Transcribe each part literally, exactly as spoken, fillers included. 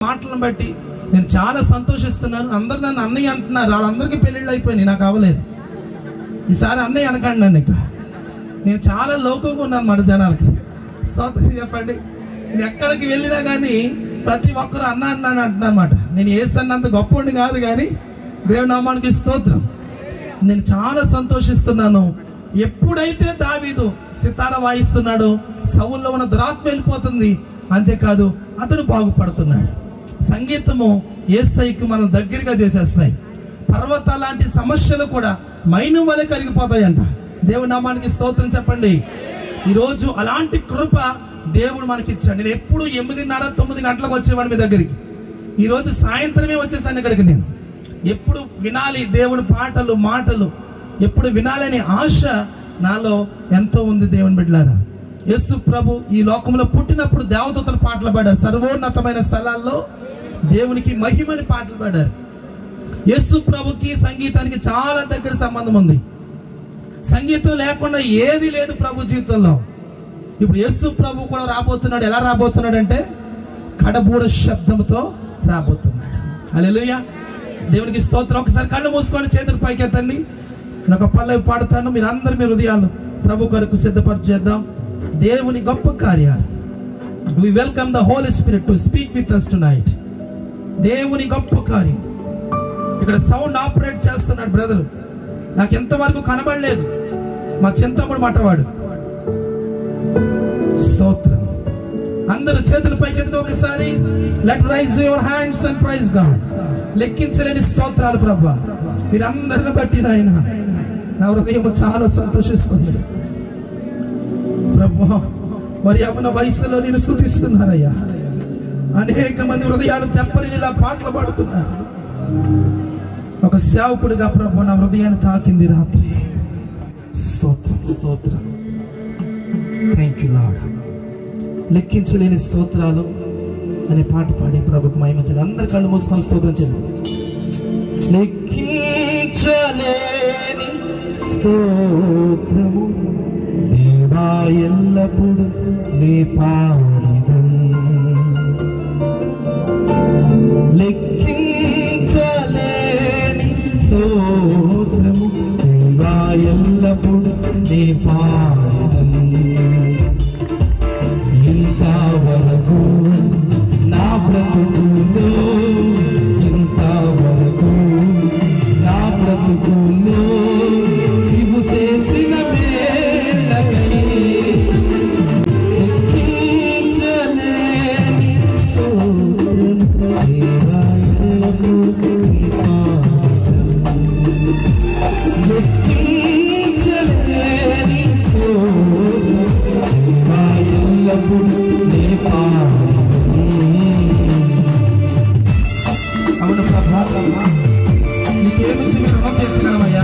మాటలను బట్టి నేను చాలా సంతోషిస్తున్నాను. అందరు నన్ను అన్నయ్య అంటున్నారు, వాళ్ళందరికీ పెళ్ళిళ్ళు అయిపోయినాయి, నాకు అవ్వలేదు. ఈసారి అన్నయ్య అనకండి నన్ను. ఇక నేను చాలా లోకంగా ఉన్నాను అన్నమాట జనాలకి. స్తోత్రం చెప్పండి. నేను ఎక్కడికి వెళ్ళినా కానీ ప్రతి ఒక్కరు అన్న అన్నాను అంటున్నా అన్నమాట. నేను ఏసన్నంత గొప్పవాడిని కాదు, కానీ దేవుని నామానికి స్తోత్రం. నేను చాలా సంతోషిస్తున్నాను. ఎప్పుడైతే దావీదు సితార వాయిస్తున్నాడో సౌల్లో ఉన్న దురాత్మ వెళ్ళిపోతుంది. అంతేకాదు అతడు బాగుపడుతున్నాడు. సంగీతము యేసయ్యకి మనం దగ్గరగా చేసేస్తాయి. పర్వతాల లాంటి సమస్యలు కూడా మైను వలె కరిగిపోతాయంట. దేవుని నామానికి స్తోత్రం చెప్పండి. ఈరోజు అలాంటి కృప దేవుడు మనకి ఇచ్చాడు. నేను ఎప్పుడు ఎనిమిదిన్నర తొమ్మిది గంటలకు వచ్చేవాడు మీ దగ్గరికి. ఈరోజు సాయంత్రమే వచ్చేసాను ఇక్కడికి. నేను ఎప్పుడు వినాలి దేవుని పాటలు మాటలు, ఎప్పుడు వినాలనే ఆశ నాలో ఎంతో ఉంది. దేవుని బిడ్డలారా, యేసు ప్రభు ఈ లోకంలో పుట్టినప్పుడు దేవదూతల పాటలు పాడారు. సర్వోన్నతమైన స్థలాల్లో దేవునికి మహిమని పాటలు పాడారు. యేసు ప్రభుకి సంగీతానికి చాలా దగ్గర సంబంధం ఉంది. సంగీతం లేకుండా ఏది లేదు ప్రభు జీవితంలో. ఇప్పుడు యేసు ప్రభు కూడా రాబోతున్నాడు. ఎలా రాబోతున్నాడు అంటే కడబూడ శబ్దంతో రాబోతున్నాడు. హల్లెలూయా, దేవునికి స్తోత్రం. ఒకసారి కళ్ళు మూసుకొని చేతులు పైకెత్తండి. నేను ఒక పల్లవి పాడుతాను, మీరు అందరు మీ హృదయాలు ప్రభు కొరకు సిద్ధపరిచేద్దాం. దేవుని గొప్ప కార్యాలు. We welcome the Holy Spirit to speak with us tonight. దేవుని గొప్ప కార్యం. ఇక్కడ సౌండ్ ఆపరేట్ చేస్తున్నాడు బ్రదర్. నాకు ఎంతవరకు కనబడలేదు. మా చింతముడు మాటవాడు. స్తోత్రం. అందరూ చేతులు పైకెత్తి ఒకసారి let rise your hands and praise God. లెక్కించలేని స్తోత్రాలు ప్రభా, మీరందరిని బట్టి నాయన నా హృదయం చాలా సంతోషిస్తుంది ప్రభా. మరి యవ్వన వయసులో నేను స్తుతిస్తున్నానయ్యా. అనేక మంది హృదయాలు తెప్పరిలా పాటలు పాడుతున్నారు. ఒక సేవకుడిగా ప్రభు నా హృదయాన్ని తాకింది రాత్రి. స్తోత్రం స్తోత్రం. Thank you lord. లెక్కించలేని స్తోత్రాలు అనే పాట పాడి ప్రభుకు మహిమ. అందరు కళ్ళు మూసుకొని స్తోత్రం చెంది. లెక్కించలేని స్తోత్రము దేవా ఎల్లప్పుడు నీ పాడిదం. లెక్కించలేని స్తోత్రము దేవా ఎల్లప్పుడు నీ పాడిదం. ఇంతవరకు నా బ్రతుకులో, ఇంతవరకు నా బ్రతుకులో నీవు చేసిన మేలకై లెక్కించలేని స్తోత్రం దేవా ఎల్లప్పుడు నీ పాదం. లెక్కించలేని స్తోత్రం దేవా ఎల్లప్పుడు నీ పాదం. అవును ప్రభావం, నీకేమిచ్చి మీరు రుణం చేస్తున్నామయ్యా.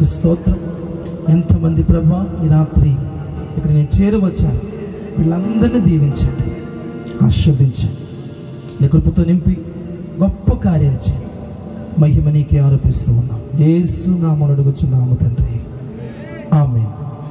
స్తోత్రం. ఎంతమంది ప్రభా ఈ రాత్రి ఇక్కడ నేను చేరువచ్చాను, వీళ్ళందరినీ దీవించండి, ఆశీర్వదించండి, నీ కృపతో నింపి గొప్ప కార్యాలు చేయండి. మహిమ నీకే ఆరోపిస్తూ ఉన్నాం. యేసు నామమున అడుగుచున్నాము తండ్రి, ఆమేన్.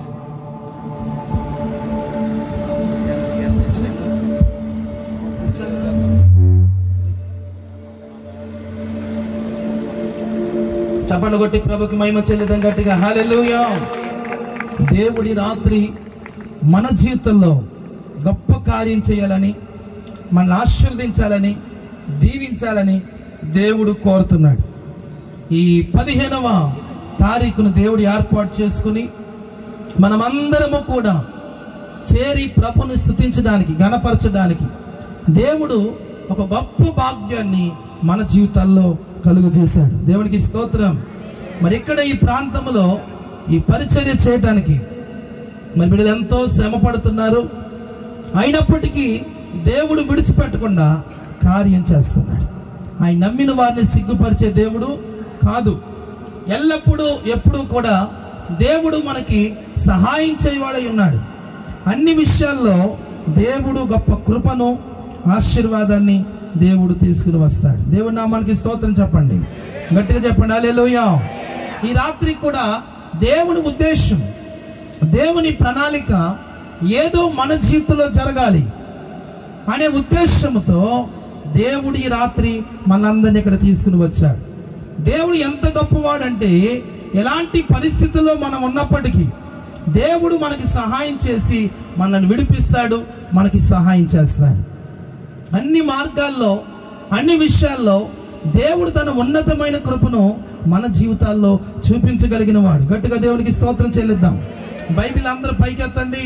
చప్పట్లు కొట్టి ప్రభుకి మహిమ చెల్లిద్దాం గట్టిగా. హల్లెలూయా. దేవుడి రాత్రి మన జీవితంలో గొప్ప కార్యం చేయాలని, మనల్ని ఆశీర్వదించాలని, దీవించాలని దేవుడు కోరుతున్నాడు. ఈ పదిహేనవ తారీఖును దేవుడు ఏర్పాటు చేసుకుని మనమందరము కూడా చేరి ప్రభుని స్తుతించడానికి, గణపరచడానికి దేవుడు ఒక గొప్ప భాగ్యాన్ని మన జీవితాల్లో కలుగజేశాడు. దేవునికి స్తోత్రం. మరి ఇక్కడ ఈ ప్రాంతంలో ఈ పరిచర్య చేయటానికి మరి వీళ్ళు ఎంతో శ్రమ పడుతున్నారు. అయినప్పటికీ దేవుడు విడిచిపెట్టకుండా కార్యం చేస్తున్నాడు. ఆయన నమ్మిన వారిని సిగ్గుపరిచే దేవుడు కాదు. ఎల్లప్పుడూ ఎప్పుడూ కూడా దేవుడు మనకి సహాయం చేయవాడై ఉన్నాడు. అన్ని విషయాల్లో దేవుడు గొప్ప కృపను, ఆశీర్వాదాన్ని దేవుడు తీసుకుని వస్తాడు. దేవుడి నామానికి స్తోత్రం చెప్పండి, గట్టిగా చెప్పండి హల్లెలూయా. ఈ రాత్రి కూడా దేవుని ఉద్దేశం, దేవుని ప్రణాళిక ఏదో మన జీవితంలో జరగాలి అనే ఉద్దేశంతో దేవుడు ఈ రాత్రి మనందరినీ ఇక్కడ తీసుకుని వచ్చాడు. దేవుడు ఎంత గొప్పవాడంటే ఎలాంటి పరిస్థితుల్లో మనం ఉన్నప్పటికీ దేవుడు మనకి సహాయం చేసి మనల్ని విడిపిస్తాడు, మనకి సహాయం చేస్తాడు. అన్ని మార్గాల్లో, అన్ని విషయాల్లో దేవుడు తన ఉన్నతమైన కృపను మన జీవితాల్లో చూపించగలిగిన వాడు. గట్టిగా దేవునికి స్తోత్రం చెల్లిద్దాం. బైబిల్ అందరూ పైకెత్తండి.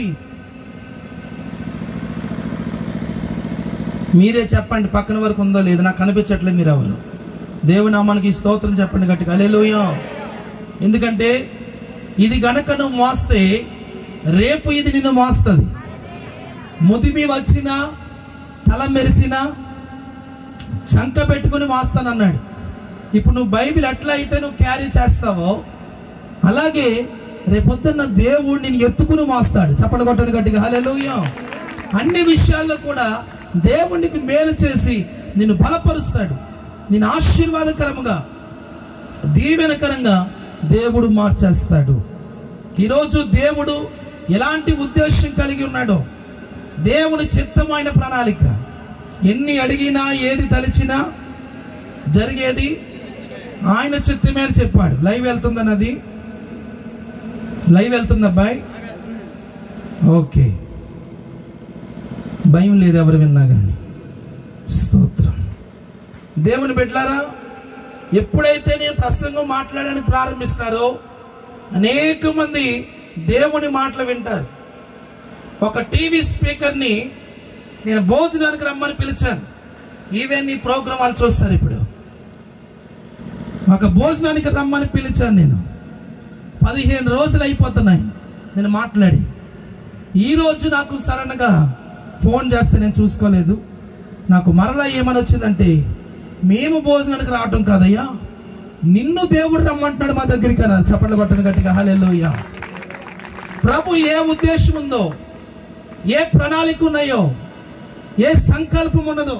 మీరే చెప్పండి, పక్కన వరకు ఉందో లేదో నాకు కనిపించట్లేదు. మీరు ఎవరు? దేవుని నామానికి స్తోత్రం చెప్పండి గట్టిగా హల్లెలూయా. ఎందుకంటే ఇది గనక నువ్వు మోస్తే రేపు ఇది నిన్ను మోస్తుంది. ముదిమి వచ్చినా, తల మెరిసినా చంక పెట్టుకుని మోస్తానన్నాడు. ఇప్పుడు నువ్వు బైబిల్ ఎట్లా అయితే నువ్వు క్యారీ చేస్తావో అలాగే రేపొద్దున్న దేవుడు నేను ఎత్తుకుని మోస్తాడు. చప్పట్లు కొట్టండి గట్టిగా హల్లెలూయా. అన్ని విషయాల్లో కూడా దేవునికి మేలు చేసి నిన్ను బలపరుస్తాడు. నేను ఆశీర్వాదకరముగా, దీవెనకరంగా దేవుడు మార్చేస్తాడు. ఈరోజు దేవుడు ఎలాంటి ఉద్దేశం కలిగి ఉన్నాడో, దేవుని చిత్తమైన ప్రణాళిక, ఎన్ని అడిగినా ఏది తలిచినా జరిగేది ఆయన చిత్తమే అని చెప్పాడు. లైవ్ వెళ్తుందని, అది లైవ్ వెళ్తుంది అబ్బాయి. ఓకే, భయం లేదు ఎవరు విన్నా కానీ. స్తోత్రం. దేవుని బిడ్డలారా, ఎప్పుడైతే నేను ప్రసంగం మాట్లాడడానికి ప్రారంభిస్తారో అనేక మంది దేవుని మాటలు వింటారు. ఒక టీవీ స్పీకర్ని నేను భోజనానికి రమ్మని పిలిచాను. ఈవెన్ ఈ ప్రోగ్రాం వాళ్ళు చూస్తారు. ఇప్పుడు ఒక భోజనానికి రమ్మని పిలిచాను. నేను పదిహేను రోజులు అయిపోతున్నాయి నేను మాట్లాడి. ఈరోజు నాకు సడన్గా ఫోన్ చేస్తే నేను చూసుకోలేదు. నాకు మరలా ఏమని వచ్చిందంటే, మేము భోజనానికి రావటం కాదయ్యా, నిన్ను దేవుడు రమ్మంటున్నాడు మా దగ్గరికి అన్నారు. చప్పట్లు కొట్టను గట్టిగా హల్లెలూయా. ప్రభు ఏ ఉద్దేశం ఉందో, ఏ ప్రణాళిక ఉన్నాయో, ఏ సంకల్పం ఉన్నదో,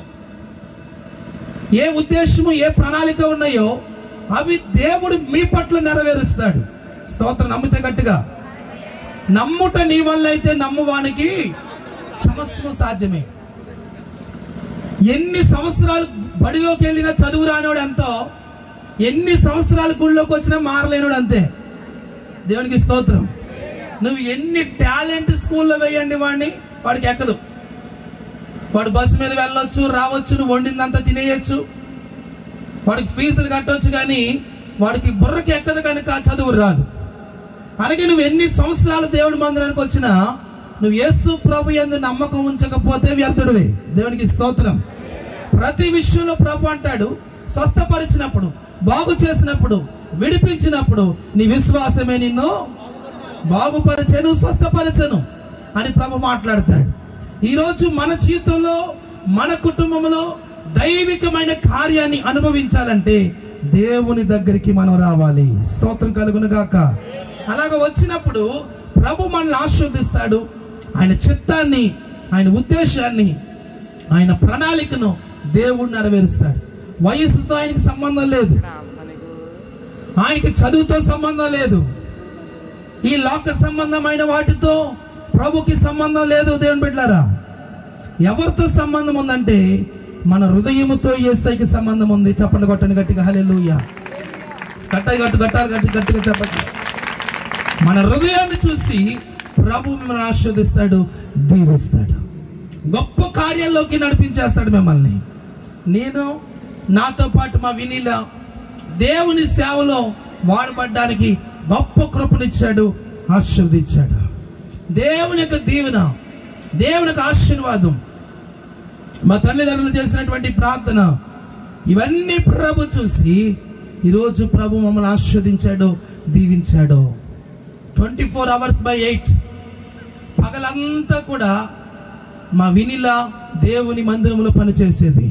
ఏ ఉద్దేశము, ఏ ప్రణాళిక ఉన్నాయో అవి దేవుడు మీ పట్ల నెరవేరుస్తాడు. స్తోత్రం. నమ్మితే గట్టిగా. నమ్ముట నీ వల్ల అయితే నమ్మువానికి సమస్తము సాధ్యమే. ఎన్ని సంవత్సరాలు బడిలోకి వెళ్ళినా చదువు రానివాడు ఎంతో, ఎన్ని సంవత్సరాలు గుళ్ళోకి వచ్చినా మారలేనుడు అంతే. దేవునికి స్తోత్రం. నువ్వు ఎన్ని టాలెంట్ స్కూల్లో వేయండి వాడిని, వాడికి ఎక్కదు. వాడు బస్సు మీద వెళ్ళొచ్చు, రావచ్చు, నువ్వు వండిందంతా తినేయచ్చు, వాడికి ఫీజులు కట్టవచ్చు, కానీ వాడికి బుర్రకి ఎక్కదు కనుక చదువు రాదు. అలాగే నువ్వు ఎన్ని సంవత్సరాలు దేవుడి మందిరానికి వచ్చినా నువ్వు యేసు ప్రభు యందు నమ్మకం ఉంచకపోతే వ్యర్థుడివే. దేవునికి స్తోత్రం. ప్రతి విషయంలో ప్రభు అంటాడు, స్వస్థపరిచినప్పుడు, బాగు చేసినప్పుడు, విడిపించినప్పుడు నీ విశ్వాసమే నిన్ను బాగుపరిచెను, స్వస్థపరిచెను అని ప్రభు మాట్లాడతాడు. ఈరోజు మన జీవితంలో, మన కుటుంబంలో దైవికమైన కార్యాన్ని అనుభవించాలంటే దేవుని దగ్గరికి మనం రావాలి. స్తోత్రం కలుగును గాక. అలాగ వచ్చినప్పుడు ప్రభు మనల్ని ఆశీర్వదిస్తాడు. ఆయన చిత్తాన్ని, ఆయన ఉద్దేశాన్ని, ఆయన ప్రణాళికను దేవుడు నెరవేరుస్తాడు. వయసుతో ఆయనకి సంబంధం లేదు, ఆయనకి చదువుతో సంబంధం లేదు, ఈ లోక సంబంధమైన వాటితో ప్రభుకి సంబంధం లేదు. దేవుని బిడ్డలారా, ఎవరితో సంబంధం ఉందంటే మన హృదయముతో యేసయ్యకి సంబంధం ఉంది. చప్పట్లు కొట్టండి గట్టిగా, హల్లెలూయా. గట్టిగా గట్టు గట్టాలి గట్టి గట్టిగా చెప్పండి. మన హృదయాన్ని చూసి ప్రభు మిమ్మల్ని ఆశీర్వదిస్తాడు, దీవిస్తాడు, గొప్ప కార్యాల్లోకి నడిపించేస్తాడు మిమ్మల్ని. నేను నాతో పాటు మా వినీలా దేవుని సేవలో వాడబడ్డానికి గొప్ప కృపనిచ్చాడు, ఆశీర్వదించాడు. దేవుని యొక్క దీవెన, దేవుని యొక్క ఆశీర్వాదం, మా తల్లిదండ్రులు చేసినటువంటి ప్రార్థన, ఇవన్నీ ప్రభు చూసి ఈరోజు ప్రభు మమ్మల్ని ఆశీర్వదించాడు, దీవించాడు. Twenty four hours by eight పగలంతా కూడా మా వినిలా దేవుని మందిరంలో పనిచేసేది.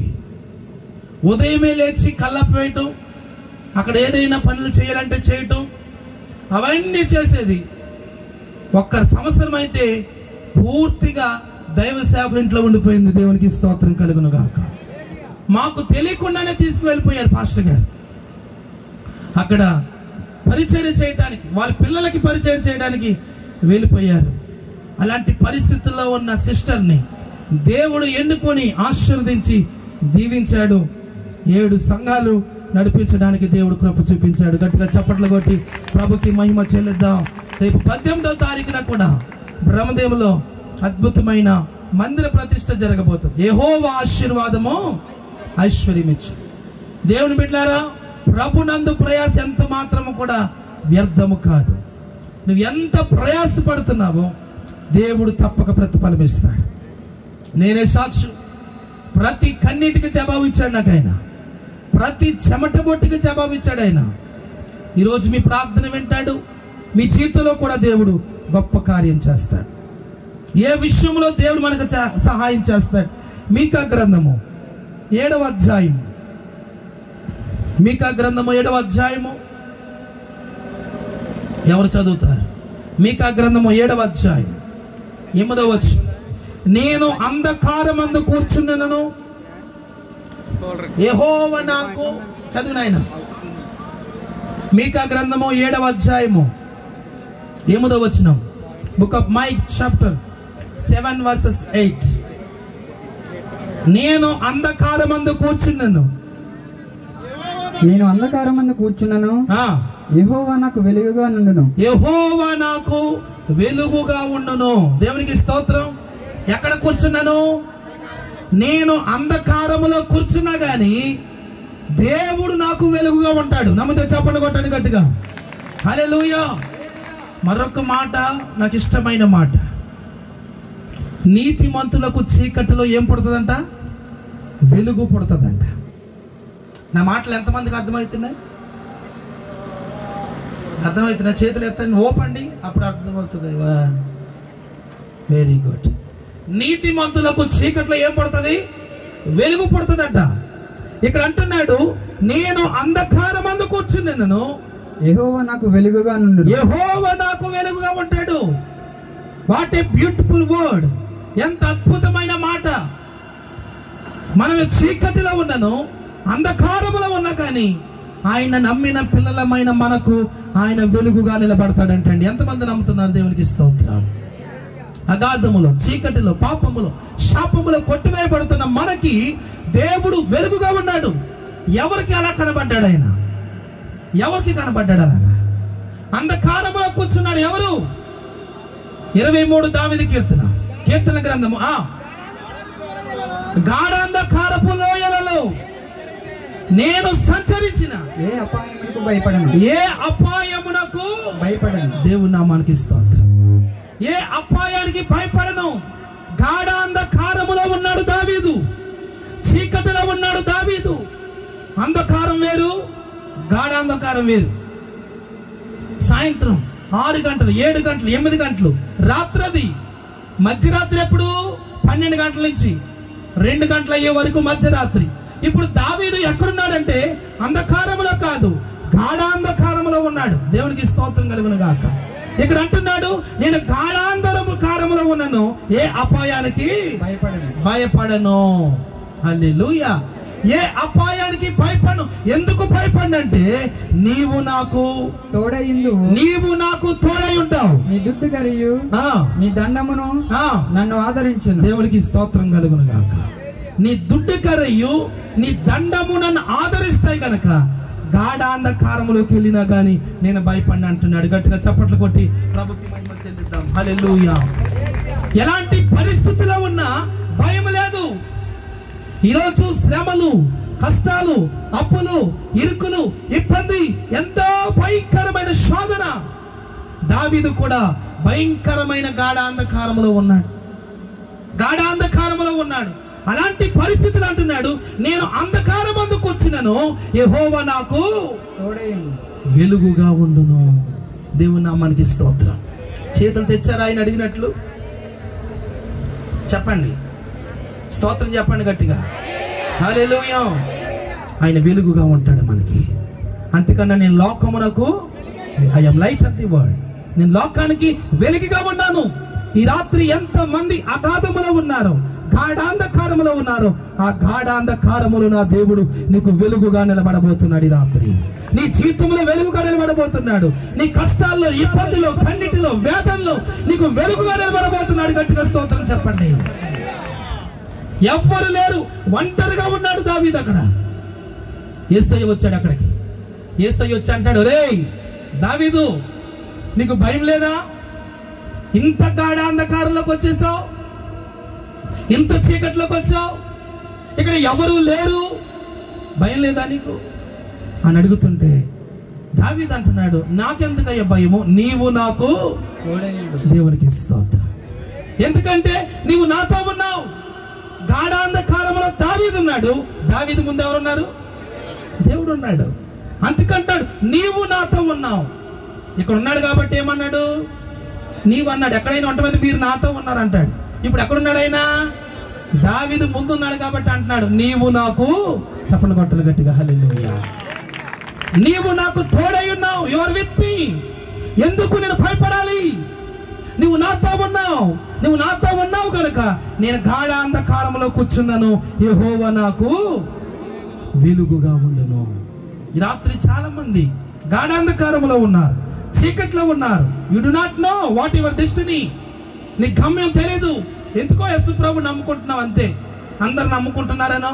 ఉదయమే లేచి కళ్ళపు వేయటం, అక్కడ ఏదైనా పనులు చేయాలంటే చేయటం, అవన్నీ చేసేది. ఒక్క సంవత్సరం అయితే పూర్తిగా దైవ సేవకుల ఇంట్లో ఉండిపోయింది. దేవునికి స్తోత్రం కలుగును గాక. మాకు తెలియకుండానే తీసుకువెళ్ళిపోయారు పాస్టర్ గారు. అక్కడ పరిచర్య చేయడానికి, వాళ్ళ పిల్లలకి పరిచయం చేయడానికి వెళ్ళిపోయారు. అలాంటి పరిస్థితుల్లో ఉన్న సిస్టర్ని దేవుడు ఎన్నుకొని ఆశీర్వదించి దీవించాడు. ఏడు సంఘాలు నడిపించడానికి దేవుడు కృప చూపించాడు. గట్టిగా చప్పట్లు కొట్టి ప్రభుకి మహిమ చెల్లిద్దాం. రేపు పద్దెనిమిదవ తారీఖున కూడా బ్రహ్మదేవులో అద్భుతమైన మందిర ప్రతిష్ట జరగబోతుంది. యెహోవా ఆశీర్వాదము ఐశ్వర్యమిచ్చు. దేవుని బిడ్డలారా, ప్రభునందు ప్రయాస ఎంత మాత్రము కూడా వ్యర్థము కాదు. నువ్వు ఎంత ప్రయాసపడుతున్నావో దేవుడు తప్పక ప్రతిఫలం ఇస్తాడు. నేనే సాక్షి. ప్రతి కన్నీటికి జవాబు ఇచ్చాడు నాకు ఆయన. ప్రతి చెమట బొట్టుకి జవాబు ఇచ్చాడు ఆయన. ఈరోజు మీ ప్రార్థన వింటాడు. మీ జీవితంలో కూడా దేవుడు గొప్ప కార్యం చేస్తాడు. ఏ విషయంలో దేవుడు మనకు సహాయం చేస్తాడు. మీకా గ్రంథము ఏడవ అధ్యాయం, మీకా గ్రంథము ఏడవ అధ్యాయము ఎవరు చదువుతారు? మీకా గ్రంథము ఏడవ అధ్యాయం ఎనిమిదవ వచనం. నేను అంధకారమందు కూర్చున్నను, యెహోవా నాకు, చదువు నాయన. మీకా గ్రంథము ఏడవ అధ్యాయము ఎనిమిదవ వచనం. Book of Micah chapter seven verses eight. నేను అంధకారమందు కూర్చున్నాను, నేను అంధకారమందు కూర్చున్నాను, యెహోవా నాకు వెలుగుగా నుండును. యెహోవా నాకు వెలుగుగా ఉండును. దేవునికి స్తోత్రం. ఎక్కడ కూర్చున్నాను? నేను అంధకారములో కూర్చున్నా గాని దేవుడు నాకు వెలుగుగా ఉంటాడు. నమ్మితే చప్పట్లు కొట్టండి గట్టిగా, హల్లెలూయా. మరొక మాట నాకు ఇష్టమైన మాట. నీతిమంతులకు చీకటిలో ఏం పుడుతుందంట? వెలుగు పుడుతుందంట. నా మాటలు ఎంతమందికి అర్థమవుతున్నాయి? అర్థమవుతున్నాయి? చేతులు ఎత్తండి, ఓపండి, అప్పుడు అర్థమవుతుంది. Very good. నీతిమంతులకు చీకట్లో ఏం పడుతుంది? వెలుగు పుడుతుందంట. ఇక్కడ అంటున్నాడు, నేను అంధకారమందు కూర్చున్నాను, యెహోవా నాకు వెలుగుగా నుండును. యెహోవా నాకు వెలుగుగా ఉంటాడు. What a beautiful word. ఎంత అద్భుతమైన మాట. మనం చీకటిలో ఉన్నాను, అంధకారములో ఉన్నా కానీ ఆయన నమ్మిన పిల్లలమైన మనకు ఆయన వెలుగుగా నిలబడతాడంటండి. ఎంతమంది నమ్ముతున్నారు? దేవునికి స్తోత్రం. అగాధములో, చీకటిలో, పాపములో, శాపములో కొట్టివేయబడుతున్న మనకి దేవుడు వెలుగుగా ఉన్నాడు. ఎవరికి అలా కనబడ్డాడు ఆయన? ఎవరికి కనబడ్డాడు అలాగా? అంధకారములో కూర్చున్నాడు. ఎవరు? ఇరవై మూడు దావీదు కీర్తన, కీర్తన గ్రంథము. ఆ గాఢాంధకారపు లోయలలో నేను సంచరించిన ఏ అపాయమునకు భయపడను, ఏ అపాయమునకు భయపడను. దేవుని నామానికి స్తోత్రం. ఏ అపాయానికి భయపడను. గాఢాంధకారములో ఉన్నాడు దావీదు, చీకటిలో ఉన్నాడు దావీదు. అంధకారం వేరు, గాఢాంధకారం వేరు. సాయంత్రం ఆరు గంటలు, ఏడు గంటలు, ఎనిమిది గంటలు, రాత్రది. మధ్యరాత్రి ఎప్పుడు? పన్నెండు గంటల నుంచి రెండు గంటల అయ్యే వరకు మధ్యరాత్రి. ఇప్పుడు దావీదు ఎక్కడున్నాడంటే అంధకారములో కాదు, గాఢాంధకారములో ఉన్నాడు. దేవునికి స్తోత్రం కలుగును గాక. ఇక్కడ అంటున్నాడు, నేను గాఢాంధరము కారములో ఉన్నాను, ఏ అపాయానికి భయపడను భయపడను. హల్లెలూయా. ఏ అపాయానికి భయపడను. ఎందుకు భయపడనంటే నీవు నాకు తోడయిందు, నీవు నాకు తోడై ఉంటావు. నీ దుడ్డు కరియు ఆ, నీ దండమును ఆ, నన్ను ఆదరించును. దేవునికి స్తోత్రం కలుగును గాక. నీ దుడ్డు కర్రయు నీ దండము నన్ను ఆదరిస్తాయి కనుక గాఢాంధకారములోకి వెళ్ళినా కానీ నేను భయపడిన అంటున్నాడు. గట్టిగా చప్పట్లు కొట్టి ప్రభుకి మహిమ చెల్లిద్దాం. హల్లెలూయా. ఎలాంటి పరిస్థితిలో ఉన్నా భయం లేదు. ఈరోజు శ్రమలు, కష్టాలు, అప్పులు, ఇరుకులు, ఇబ్బంది, ఎంతో భయంకరమైన శోధన. దావీదు కూడా భయంకరమైన గాఢాంధకారములో ఉన్నాడు, గాఢాంధకారములో ఉన్నాడు. అలాంటి పరిస్థితులు అంటున్నాడు, నేను అంధకారం అందుకు వచ్చినను, యెహోవా నాకు తోడయిందు వెలుగుగా ఉండును. దేవుని నామానికి స్తోత్రం. చేతులు తెచ్చారా ఆయన అడిగినట్లు? చెప్పండి, స్తోత్రం చెప్పండి గట్టిగా. హల్లెలూయా. ఆయన వెలుగుగా ఉంటాడు మనకి. అంతకన్నా నేను లోకమునకు, I am light of the world, నేను లోకానికి వెలుగుగా ఉన్నాను. ఈ రాత్రి ఎంత మంది అగాధములో ఉన్నారు, గాఢాంధకారములో ఉన్నారు, ఆ గాఢాంధకారములో నా దేవుడు నీకు వెలుగుగా నిలబడబోతున్నాడు. ఈ రాత్రి నీ జీవితంలో వెలుగుగా నిలబడబోతున్నాడు. నీ కష్టాల్లో, ఇబ్బందులో, కన్నిటిలో, వేదనలో నీకు వెలుగుగా నిలబడబోతున్నాడు. గట్టిగా స్తోత్రం చెప్పండి. ఎవ్వరు లేరు, ఒంటరిగా ఉన్నాడు దావీదు. అక్కడ యేసయ్య వచ్చాడు. అక్కడికి యేసయ్య వచ్చి అంటాడు, రేయ్ దావీదు, నీకు భయం లేదా? ఇంత గాఢాంధకారంలోకి వచ్చేసావు, ఇంత చీకట్లోకి వచ్చావు, ఇక్కడ ఎవరు లేరు, భయం లేదా నీకు అని అడుగుతుంటే దావీదు అంటున్నాడు, నాకెందుకయ్యా భయము, నీవు నాకు తోడయిందు. దేవునికి స్తోత్రం. ఎందుకంటే నీవు నాతో ఉన్నావు. గాఢాంధకారంలో దావీదు ఉన్నాడు. దావీదు ముందు ఎవరున్నారు? దేవుడు ఉన్నాడు. అందుకంటాడు, నీవు నాతో ఉన్నావు. ఇక్కడ ఉన్నాడు కాబట్టి ఏమన్నాడు? నీవు అన్నాడు. ఎక్కడైనా ఉంటమంది మీరు నాతో ఉన్నారు అంటాడు. ఇప్పుడు ఎక్కడున్నాడు ఆయన? దావీదు ముందున్నాడు కాబట్టి అంటున్నాడు, నీవు నాకు, చప్పట్లు కొట్టలు గట్టిగా హల్లెలూయా, నీవు నాకు తోడై ఉన్నావు. You are with me. ఎందుకు నేను భయపడాలి? నువ్వు నాతో ఉన్నావు. నువ్వు నాతో ఉన్నావు కనుక నేను గాఢాంధకారంలో కూర్చున్నాను, యెహోవా నాకు వెలుగుగా ఉండును. ఈ రాత్రి చాలా మంది గాఢాంధకారంలో ఉన్నారు, చీకట్లో ఉన్నారు. You do not know what your destiny. నీ గమ్యం తెలీదు. ఎందుకో యేసు ప్రభు నమ్ముకుంటున్నావు అంతే. అందరు నమ్ముకుంటున్నారనో,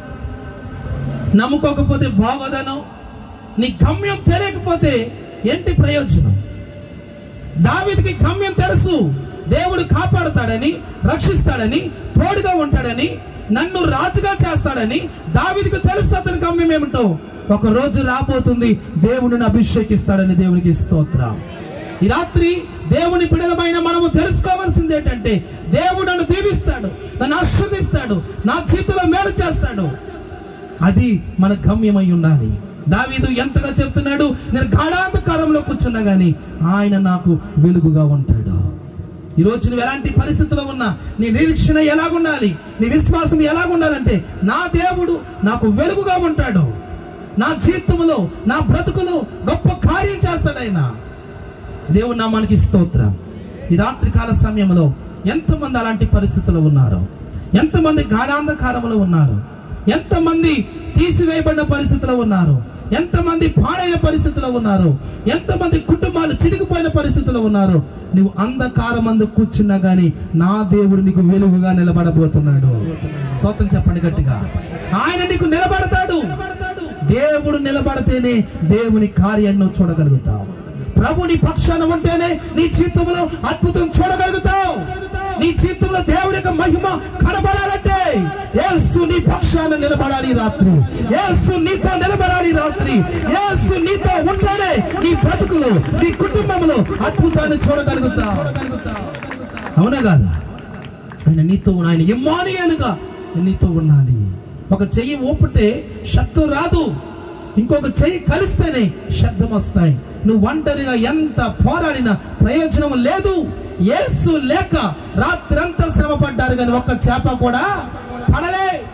నమ్ముకోకపోతే బాగోదనో, నీ గమ్యం తెలియకపోతే ఏంటి ప్రయోజనం? దావీదుకి గమ్యం తెలుసు. దేవుడు కాపాడుతాడని, రక్షిస్తాడని, తోడుగా ఉంటాడని, నన్ను రాజుగా చేస్తాడని దావీదుకు తెలుసు. అతని గమ్యం ఏమిటో ఒక రోజు రాబోతుంది, దేవుడిని అభిషేకిస్తాడని. దేవునికి స్తోత్రం. ఈ రాత్రి దేవుని బిడ్డలమైన మనము తెలుసుకోవాల్సింది ఏంటంటే, దేవుడు నన్ను దీవిస్తాడు, నన్ను ఆశీర్వదిస్తాడు, నా చేతిలో మేలు చేస్తాడు. అది మన గమ్యమై ఉండాలి. దావీదు ఎంతగా చెప్తున్నాడు, నేను గాఢాంధకారంలో కూర్చున్నా గానీ ఆయన నాకు వెలుగుగా ఉంటాడు. ఈరోజు నువ్వు ఎలాంటి పరిస్థితుల్లో ఉన్నా నీ నిరీక్షణ ఎలాగుండాలి, నీ విశ్వాసం ఎలాగుండాలంటే, నా దేవుడు నాకు వెలుగుగా ఉంటాడు. నా జీవితంలో, నా బ్రతుకులో గొప్ప కార్యం చేస్తాడు ఆయన. దేవుడు నామానికి స్తోత్రం. ఈ రాత్రి కాల సమయంలో ఎంతమంది అలాంటి పరిస్థితుల్లో ఉన్నారు, ఎంతమంది గాఢాంధకారంలో ఉన్నారు, ఎంతమంది తీసివేయబడిన పరిస్థితిలో ఉన్నారు, ఎంతమంది పాడైన పరిస్థితిలో ఉన్నారు, ఎంతమంది కుటుంబాలు చిరిగిపోయిన పరిస్థితిలో ఉన్నారు. నువ్వు అంధకారం అందు కూర్చున్నా గానీ నా దేవుడు నీకు వెలుగుగా నిలబడబోతున్నాడు. స్తోత్రం చెప్పండి గట్టిగా. ఆయన నీకు నిలబడతాడు. దేవుడు నిలబడితేనే దేవుని కార్యాన్ని చూడగలుగుతావు. ప్రభు నీ పక్షాన ఉంటేనే నీ జీవితంలో అద్భుతం చూడగలుగుతావు. నీ జీవితంలో దేవుడి యొక్క మహిమ కనబడాలంటే యేసు నీ పక్షాన నిలబడాలి. రాత్రి యేసు నీతో నిలబడాలి. రాత్రి యేసు నీతో ఉంటేనే నీ బ్రతుకులు, నీ కుటుంబంలో అద్భుతాన్ని చూడగలుగుతావు. అవునా కాదా? ఆయన నీతో, ఆయన ఇమ్మానుయేలుగా నీతో ఉండాలి. ఒక చెయ్యి ఊపితే శబ్దం రాదు, ఇంకొక చెయ్యి కలిస్తేనే శబ్దం వస్తాయి. నువ్వు ఒంటరిగా ఎంత పోరాడినా ప్రయోజనం లేదు. యేసు లేక రాత్రంతా శ్రమ పడ్డారు కానీ ఒక్క చేప కూడా పడలే.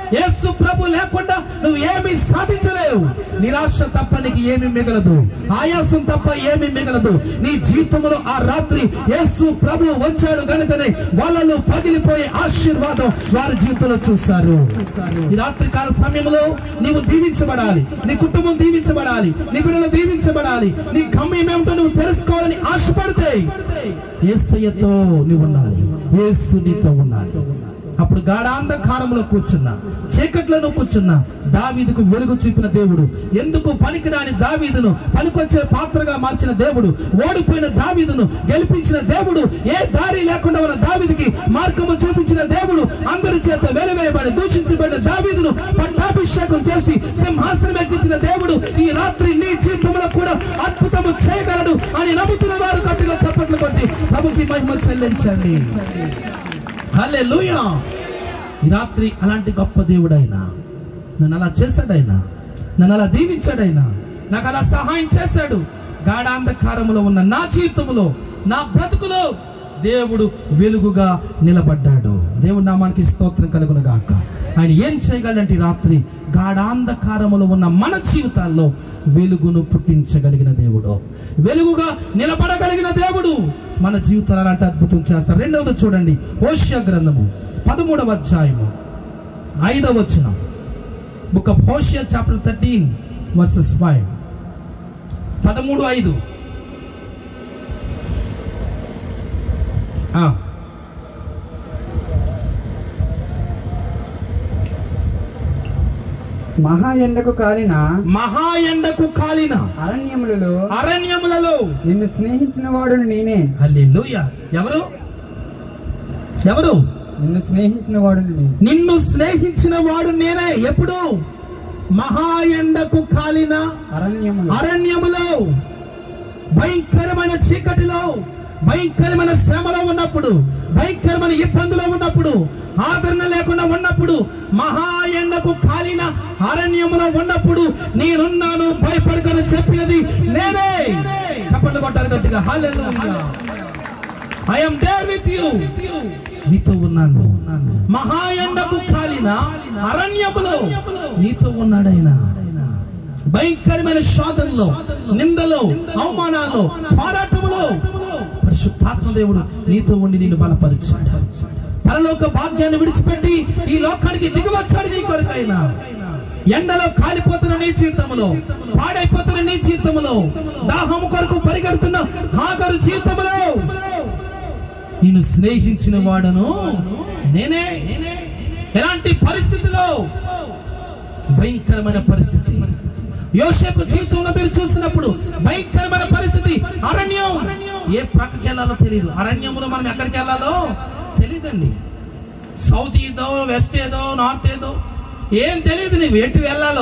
యేసు ప్రభు లేకుండా నువ్వు ఏమీ సాధించలేవు. నిరాశ తప్ప నీకు ఏమీ మిగలదు, ఆయాసం తప్ప ఏమీ మిగలదు నీ జీవితంలో. ఆ రాత్రి యేసు ప్రభు వచ్చాడు గనుకనే వాళ్ళలో పగిలిపోయే ఆశీర్వాదం వారి జీవితంలో చూశారు. ఈ రాత్రి కాల సమయంలో నీవు దీవించబడాలి, నీ కుటుంబం దీవించబడాలి, నీ బిడ్డలు దీవించబడాలి. నీ గమ్యం ఏమిటో నువ్వు తెలుసుకోవాలని ఆశపడితే యేసయ్యతో నువ్వు ఉండాలి, యేసు నీతో ఉండాలి. అప్పుడు గాఢాంధకారంలో కూర్చున్నా, చీకట్లను కూర్చున్నా దావీదుకు వెలుగు చూపిన దేవుడు, ఎందుకు పనికిరాని దావీదును పనికొచ్చే పాత్రగా మార్చిన దేవుడు, ఓడిపోయిన దావీదును గెలిపించిన దేవుడు, ఏ దారి లేకుండా ఉన్న దావీదుకి మార్గము చూపించిన దేవుడు, అందరి చేత వెలివేయబడి దూషించబడిన దావీదును పట్టాభిషేకం చేసి సింహాసనం ఎక్కించిన దేవుడు ఈ రాత్రి నీ జీవితంలో కూడా అద్భుతము చేయగలడు అని నమ్ముతున్న వారు గట్టిగా చప్పట్లు కొట్టి ప్రభుకి మహిమ చెల్లించండి. హల్లెలూయా. ఈ రాత్రి అలాంటి గొప్ప దేవుడైనా నన్ను అలా చేశాడైనా, నన్ను అలా దీవించాడైనా, నాకు అలా సహాయం చేశాడు. గాఢాంధకారములో ఉన్న నా జీవితంలో, నా బ్రతుకులో దేవుడు వెలుగుగా నిలబడ్డాడు. దేవుడు నామానికి స్తోత్రం కలుగును గాక. ఆయన ఏం చేయగలంటే రాత్రి గాఢాంధకారములో ఉన్న మన జీవితాల్లో వెలుగును పుట్టించగలిగిన దేవుడు, వెలుగుగా నిలబడగలిగిన దేవుడు మన జీవితాలు అలాంటి అద్భుతం చేస్తారు. రెండవది చూడండి, హోషేయ గ్రంథము పదమూడవ అధ్యాయము ఐదవ వచనం. Book of Hosea chapter thirteen verses five. పదమూడు ఐదు. మహా ఎండకు కాలిన మహా ఎండకు కాలిన అరణ్యములలో అరణ్యములలో నిన్ను స్నేహించిన వాడు నేనే. హల్లెలూయా. ఎవరు ఎవరు నిన్ను స్నేహించిన వాడు నేనే. నిన్ను స్నేహించిన వాడు నేనే. ఎప్పుడు? మహా ఎండకు కాలిన అరణ్యములో అరణ్యములో భయంకరమైన చీకటిలో, భయంకరమైన శ్రమలో ఉన్నప్పుడు, భయంకరమైన ఇబ్బందులో ఉన్నప్పుడు, ఆదరణ లేకుండా ఉన్నప్పుడు, మహా ఎండకు కాలిన అరణ్యములో ఉన్నప్పుడు నేనున్నాను, భయపడకని చెప్పినది నేనే. చప్పట్లు కొట్టాలి గట్టిగా. Hallelujah. I am there with you. నీతో ఉన్నాను. మహా ఎండకు కాలిన అరణ్యములో నీతో ఉన్నాడైనా. భయంకరమైన శోధనలో, నిందలో, అవమానాల్లో, పోరాటములో పరిశుద్ధాత్మ దేవుడు నీతో ఉండి నిన్ను బలపరిచాడు. పరలోక భాగ్యాన్ని విడిచిపెట్టి ఈ లోకానికి దిగివచ్చాడు నీ కొరకైనా. ఎండలో కాలిపోతున్న నీ జీవితంలో, పాడైపోతున్న నీ జీవితంలో, దాహము కొరకు పరిగెడుతున్న హాగరు జీవితంలో నిన్ను స్నేహించిన వాడను నేనే. ఎలాంటి పరిస్థితిలో? భయంకరమైన పరిస్థితి. యోసేపు జీవితంలో మీరు చూసినప్పుడు భయంకరమైన పరిస్థితి, అరణ్యం. ఏ ప్రక్కకి వెళ్ళాలో తెలియదు. అరణ్యంలో మనం ఎక్కడికి వెళ్ళాలో తెలియదండి. సౌత్ ఏదో, వెస్ట్ ఏదో, నార్త్ ఏదో ఏం తెలియదు. నీవు ఎటు వెళ్ళాలో.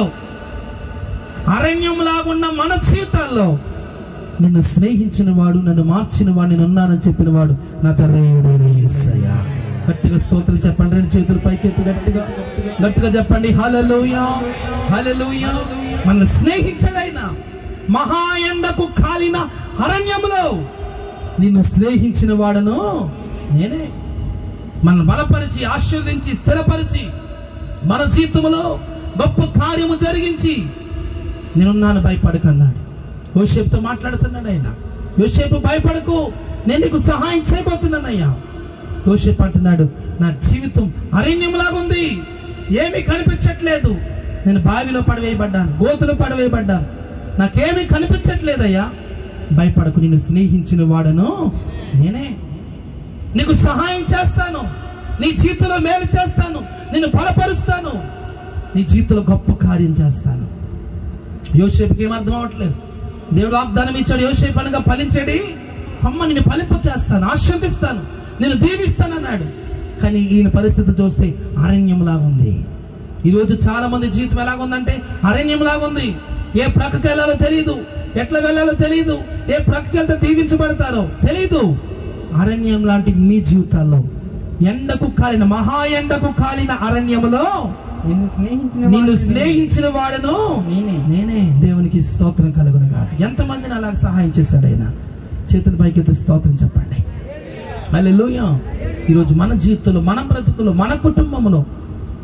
అరణ్యం లాగున్న మన జీవితాల్లో నిన్ను స్నేహించిన వాడు, నన్ను మార్చిన వాడు, నేను ఉన్నానని చెప్పిన వాడు నజరేయుడైన యేసయ్య. గట్టిగా స్తోత్రం చెప్పండి. రెండు చేతులు పైకెత్తి గట్టిగా గట్టిగా చెప్పండి. హల్లెలూయా, హల్లెలూయా. మన స్నేహించాడైనా. మహా ఎండకు కాలిన అరణ్యములో నిన్ను స్నేహించిన వాడను నేనే. మన బలపరిచి, ఆశీర్వదించి, స్థిరపరిచి, మన జీవితంలో గొప్ప కార్యము జరిగించి నేనున్నాను, భయపడకన్నాడు. యోసేపుతో మాట్లాడుతున్నాడు ఆయన. యోసేపు భయపడకు, నేను నీకు సహాయం చేయబోతున్నానయ్యా. యోసేపు అంటున్నాడు, నా జీవితం అరణ్యంలాగుంది, ఏమీ కనిపించట్లేదు. నేను బావిలో పడవేయబడ్డాను, గోతులో పడవేయబడ్డాను, నాకేమీ కనిపించట్లేదయ్యా. భయపడకు, నిన్ను స్నేహించిన వాడను నేనే. నీకు సహాయం చేస్తాను, నీ జీవితంలో మేలు చేస్తాను, నిన్ను బలపరుస్తాను, నీ జీవితంలో గొప్ప కార్యం చేస్తాను. యోసేపుకి ఏం అర్థం అవ్వట్లేదు. దేవుడు వాగ్దానం ఇచ్చాడు, యోసేపు అనగా ఫలించడి అమ్మ, నిన్ను ఫలింప చేస్తాను, ఆశీర్వదిస్తాను, నేను దీవిస్తాను అన్నాడు. కానీ ఈయన పరిస్థితి చూస్తే అరణ్యంలాగా ఉంది. ఈరోజు చాలా మంది జీవితం ఎలాగుందంటే అరణ్యంలాగా ఉంది. ఏ ప్రక్కకి వెళ్ళాలో తెలియదు, ఎట్లా వెళ్ళాలో తెలియదు, ఏ ప్రక్కకి వెళ్తే దీవించబడతారో తెలియదు. అరణ్యం లాంటి మీ జీవితాల్లో ఎండకు కాలిన, మహా ఎండకు కాలిన అరణ్యములో నిన్ను స్నేహించిన నిన్ను స్నేహించిన వాడను నేనే. దేవునికి స్తోత్రం కలుగును గాక. ఎంతమందిని అలాగ సహాయం చేశాడు ఆయన? చేతుల పైకెత్తి స్తోత్రం చెప్పండి. హల్లెలూయా. ఈరోజు మన జీవితంలో, మన బ్రతుకులో, మన కుటుంబంలో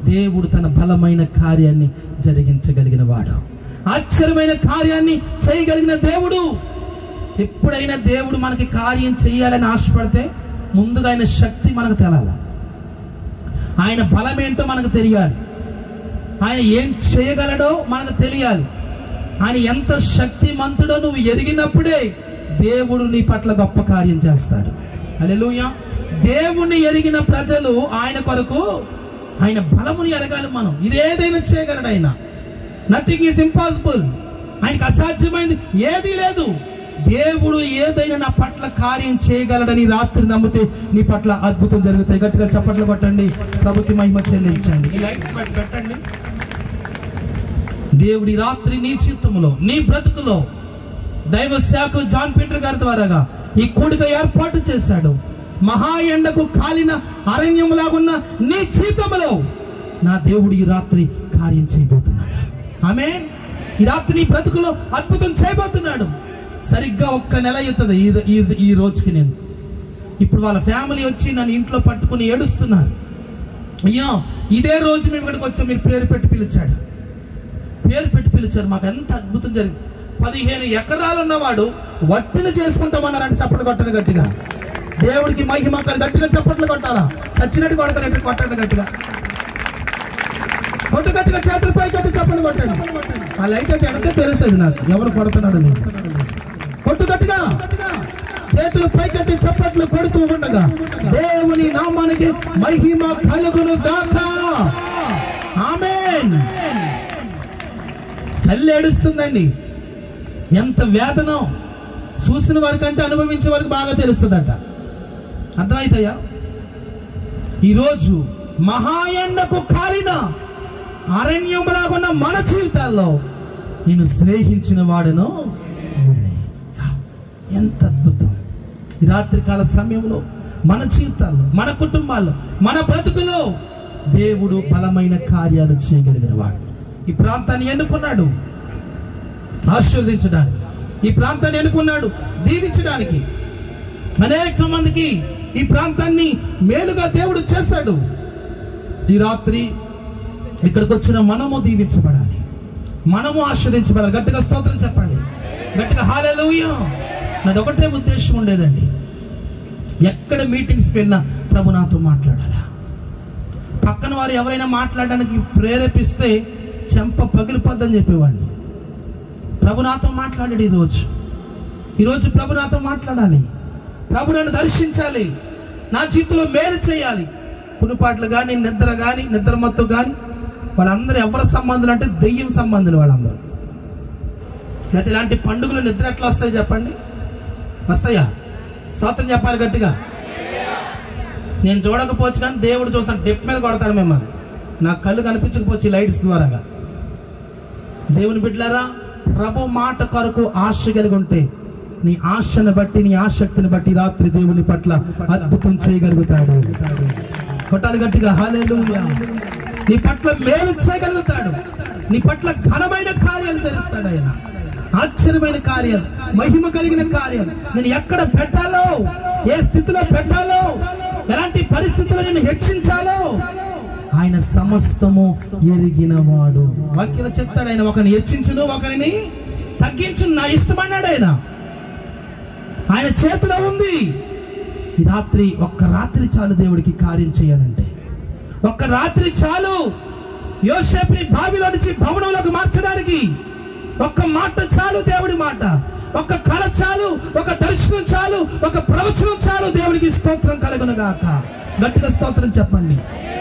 దేవుడు తన బలమైన కార్యాన్ని జరిగించగలిగిన వాడు, ఆశ్చర్యమైన కార్యాన్ని చేయగలిగిన దేవుడు. ఎప్పుడైనా దేవుడు మనకి కార్యం చేయాలని ఆశపడితే ముందుగా ఆయన శక్తి మనకు తెలాలి, ఆయన బలం ఏంటో మనకు తెలియాలి, ఆయన ఏం చేయగలడో మనకు తెలియాలి. ఆయన ఎంత శక్తిమంతుడో నువ్వు ఎరిగినప్పుడే దేవుడు నీ పట్ల గొప్ప కార్యం చేస్తాడు. హల్లెలూయా. దేవుణ్ణి ఎరిగిన ప్రజలు ఆయన కొరకు ఆయన బలముని ఎరగాలి. మనం ఇది ఏదైనా చేయగలడు ఆయన. Nothing is impossible. ఆయనకు అసాధ్యమైంది ఏదీ లేదు. దేవుడు ఏదైనా నా పట్ల కార్యం చేయగలడని రాత్రి నమ్మితే నీ పట్ల అద్భుతం జరుగుతాయి. గట్టిగా చప్పట్లు కొట్టండి, ప్రభుకి మహిమ చెల్లించండి. ఈ లైట్స్ పెట్టండి. దేవుడి రాత్రి నీ చిత్తములో, నీ బ్రతుకులో దైవ సేవకులు జాన్ పీటర్ గారి ద్వారాగా ఈ కూడిక ఏర్పాటు చేశాడు. మహా ఎండకు కాలిన అరణ్యములాగున్న నీ జీవితంలో నా దేవుడు ఈ రాత్రి కార్యం చేయబోతున్నాడు. ఆమేన్. ఈ రాత్రి నీ బ్రతుకులో అద్భుతం చేయబోతున్నాడు. సరిగ్గా ఒక్క నెల అవుతుంది ఈ ఈ రోజుకి. నేను ఇప్పుడు వాళ్ళ ఫ్యామిలీ వచ్చి నన్ను ఇంట్లో పట్టుకుని ఏడుస్తున్నారు. అయ్యో ఇదే రోజు మేము ఇక్కడికి వచ్చాం, మీరు పేరు పెట్టి పిలిచాడు, పేరు పెట్టి పిలిచారు. మాకు ఎంత అద్భుతం జరిగింది. పదిహేను ఎకరాలు ఉన్నవాడు వట్టిని చేసుకుంటామన్నారంటే చప్పట్లు కొట్టను గట్టిగా. దేవుడికి మహిమ గట్టిగా చప్పట్లు కొట్టాలా? చచ్చినట్టు కొడతారంటే కొట్టండి గట్టిగా, కొట్టు గట్టిగా చేతులు పైకి అయితే చప్పట్లు కొట్టండి. ఆ లైట్ అంటే వెనక తెలుస్తుంది నాకు ఎవరు కొడుతున్నాడు. కొట్టు గట్టిగా, చేతులు పైకెత్తి చప్పట్లు కొడుతూ ఉండగా దేవుని నామానికి మహిమ కలుగును గాక. ఆమేన్. తల్లి ఏడుస్తుందండి. ఎంత వేదనో చూసిన వారికంటే అనుభవించే వారికి బాగా తెలుస్తుందట. అర్థమవుతాయా? ఈరోజు మహా ఎండకు కాలిన అరణ్యములాగున్న మన జీవితాల్లో నేను స్నేహించిన వాడును. ఎంత అద్భుతం! ఈ రాత్రికాల సమయంలో మన జీవితాల్లో, మన కుటుంబాల్లో, మన బ్రతుకులో దేవుడు బలమైన కార్యాలు చేయగలిగిన వాడు. ఈ ప్రాంతాన్ని ఎన్నుకున్నాడు ఆశీర్వదించడానికి, ఈ ప్రాంతాన్ని ఎన్నుకున్నాడు దీవించడానికి. అనేక మందికి ఈ ప్రాంతాన్ని మేలుగా దేవుడు చేశాడు. ఈ రాత్రి ఇక్కడికి వచ్చిన మనము దీవించబడాలి, మనము ఆశీర్వదించబడాలి. గట్టిగా స్తోత్రం చెప్పండి, గట్టిగా హల్లెలూయా. నాది ఒకటే ఉద్దేశం ఉండేదండి, ఎక్కడ మీటింగ్స్కి వెళ్ళినా ప్రభు నాతో మాట్లాడాలా. పక్కన వారు ఎవరైనా మాట్లాడడానికి ప్రేరేపిస్తే చెంప పగిలిపోద్దని చెప్పేవాడిని. ప్రభు నాతో మాట్లాడాడు. ఈరోజు ఈరోజు ప్రభు నాతో మాట్లాడాలి, ప్రభు నన్ను దర్శించాలి, నా జీవితంలో మేలు చేయాలి. కునుపాట్లు కానీ, నిద్ర కానీ, నిద్ర మత్తు కానీ, వాళ్ళందరూ ఎవరి సంబంధులు అంటే దెయ్యం సంబంధులు వాళ్ళందరూ. లేకపోతే ఇలాంటి పండుగలు నిద్ర ఎట్లా వస్తాయి చెప్పండి? వస్తాయా? స్తోత్రం చెప్పాలి గట్టిగా. నేను చూడకపోవచ్చు కానీ దేవుడు చూస్తాను, డెప్ మీద కొడతాడు మిమ్మల్ని. నా కళ్ళు కనిపించకపోవచ్చు ఈ లైట్స్ ద్వారాగా. దేవుని బిడ్డలారా, ప్రభు మాట కొరకు ఆశ కలిగి ఉంటే నీ ఆశను బట్టి, నీ ఆసక్తిని బట్టి రాత్రి దేవుని పట్ల అద్భుతం చేయగలుగుతాడు. కొట్టాలి గట్టిగా హల్లెలూయా. నీ పట్ల మేలు చేయగలుగుతాడు, నీ పట్ల ఘనమైన కార్యాలు చేస్తాడు ఆయన. ఆశ్చర్యమైన కార్యాలు, మహిమ కలిగిన కార్యాలు. నేను ఎక్కడ పెట్టాలో, ఏ స్థితిలో పెట్టాలో, ఎలాంటి పరిస్థితుల్లో నేను హెచ్చించాలో ఆయన సమస్తము ఎరిగిన వాడు. వాక్యం చెప్తాడు ఆయన, ఒకరిని హెచ్చించును, ఒకరిని తగ్గించును, నా ఇష్టం అన్నాడు ఆయన. ఆయన చేతిలో ఉంది. ఈ రాత్రి, ఒక్క రాత్రి చాలు దేవుడికి కార్యం చేయాలంటే. ఒక్క రాత్రి చాలు యోసేపుని బావిలో నుంచి భవనంలోకి మార్చడానికి. ఒక్క మాట చాలు, దేవుడి మాట. ఒక్క కళ చాలు, ఒక దర్శనం చాలు, ఒక ప్రవచనం చాలు. దేవుడికి స్తోత్రం కలుగును గాక. గట్టిగా స్తోత్రం చెప్పండి.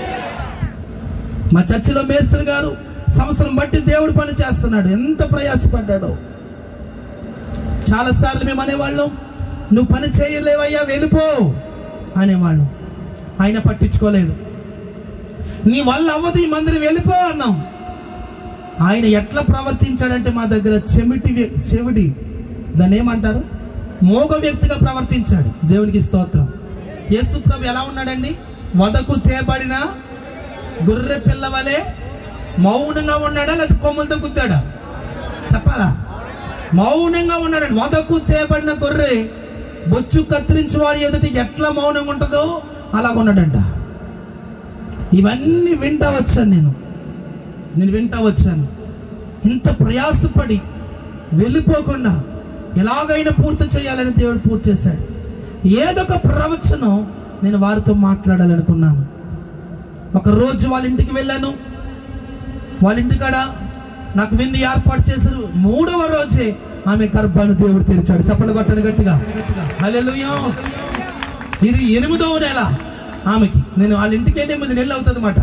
మా చర్చిలో మేస్త్రి గారు సంవత్సరం బట్టి దేవుడు పని చేస్తున్నాడు. ఎంత ప్రయాసపడ్డాడో. చాలాసార్లు మేము అనేవాళ్ళం, నువ్వు పని చేయలేవయ్యా, వెళ్ళిపో అనేవాళ్ళం. ఆయన పట్టించుకోలేదు. నీ వల్ల అవ్వదు, ఈ మందిరం వెళ్ళిపో అన్నాం. ఆయన ఎట్లా ప్రవర్తించాడంటే మా దగ్గర చెమిటి చెవిటి దాన్ని ఏమంటారు, మోగ వ్యక్తిగా ప్రవర్తించాడు. దేవునికి స్తోత్రం. యేసు ప్రభు ఎలా ఉన్నాడండి? వదకు తేబడిన గొర్రె పిల్లవలే మౌనంగా ఉన్నాడా, లేదా కొమ్ములతో గుద్దాడా? చెప్పాలా? మౌనంగా ఉన్నాడు. వదకు తేబడిన గొర్రె బొచ్చు కత్తిరించి వాడి ఎదుటి ఎట్లా మౌనంగా ఉంటుందో అలాగ ఉన్నాడంట. ఇవన్నీ వింటా వచ్చాను నేను నేను వింటా వచ్చాను ఇంత ప్రయాసపడి వెళ్ళిపోకుండా ఎలాగైనా పూర్తి చేయాలని దేవుడు పూర్తి చేశాడు. ఏదొక ప్రవచనం నేను వారితో మాట్లాడాలనుకున్నాను. ఒకరోజు వాళ్ళ ఇంటికి వెళ్ళాను. వాళ్ళ ఇంటికాడ నాకు విందు ఏర్పాటు చేశారు. మూడవ రోజే ఆమె గర్భాన్ని దేవుడు తెరిచాడు. చప్పట్లు కొట్టండి గట్టిగా. హల్లెలూయా. ఇది ఎనిమిదవ నెల ఆమెకి. నేను వాళ్ళ ఇంటికి వెళ్ళి ఎనిమిది నెలలు అవుతుంది అన్నమాట.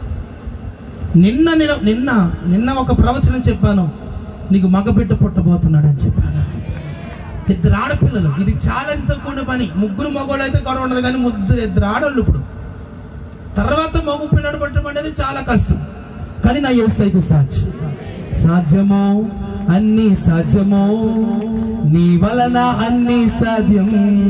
నిన్న నేను నిన్న నిన్న ఒక ప్రవచనం చెప్పాను, నీకు మగబిడ్డ పుట్టబోతున్నాడు అని చెప్పాను. ఇద్దరు ఆడపిల్లలు. ఇది ఛాలెంజ్తో కూడిన పని. ముగ్గురు మగవాళ్ళు అయితే గొడవ ఉండదు, కానీ ముగ్గురు ఇద్దరు ఆడవాళ్ళు. ఇప్పుడు తర్వాత మగ పిల్లడు పట్టడం అనేది చాలా కష్టం, కానీ నా యేసయ్యకు సాధ్యం. సాధ్యమో అన్ని సాధ్యమో, నీ వలన అన్ని సాధ్యం.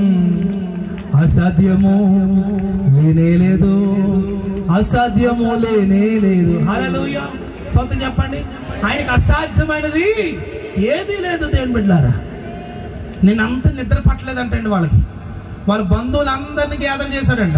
అసాధ్యమో లేనే లేదు, అసాధ్యమో లేనే లేదు. హల్లెలూయా. స్తోత్రం చెప్పండి. ఆయనకు అసాధ్యమైనది ఏదీ లేదు. దేవుని బిడ్డలారా, నేను అంత నిద్ర పట్టలేదంటండి. వాళ్ళకి వాళ్ళ బంధువులందరినీ గ్యాదర్ చేశాడంట.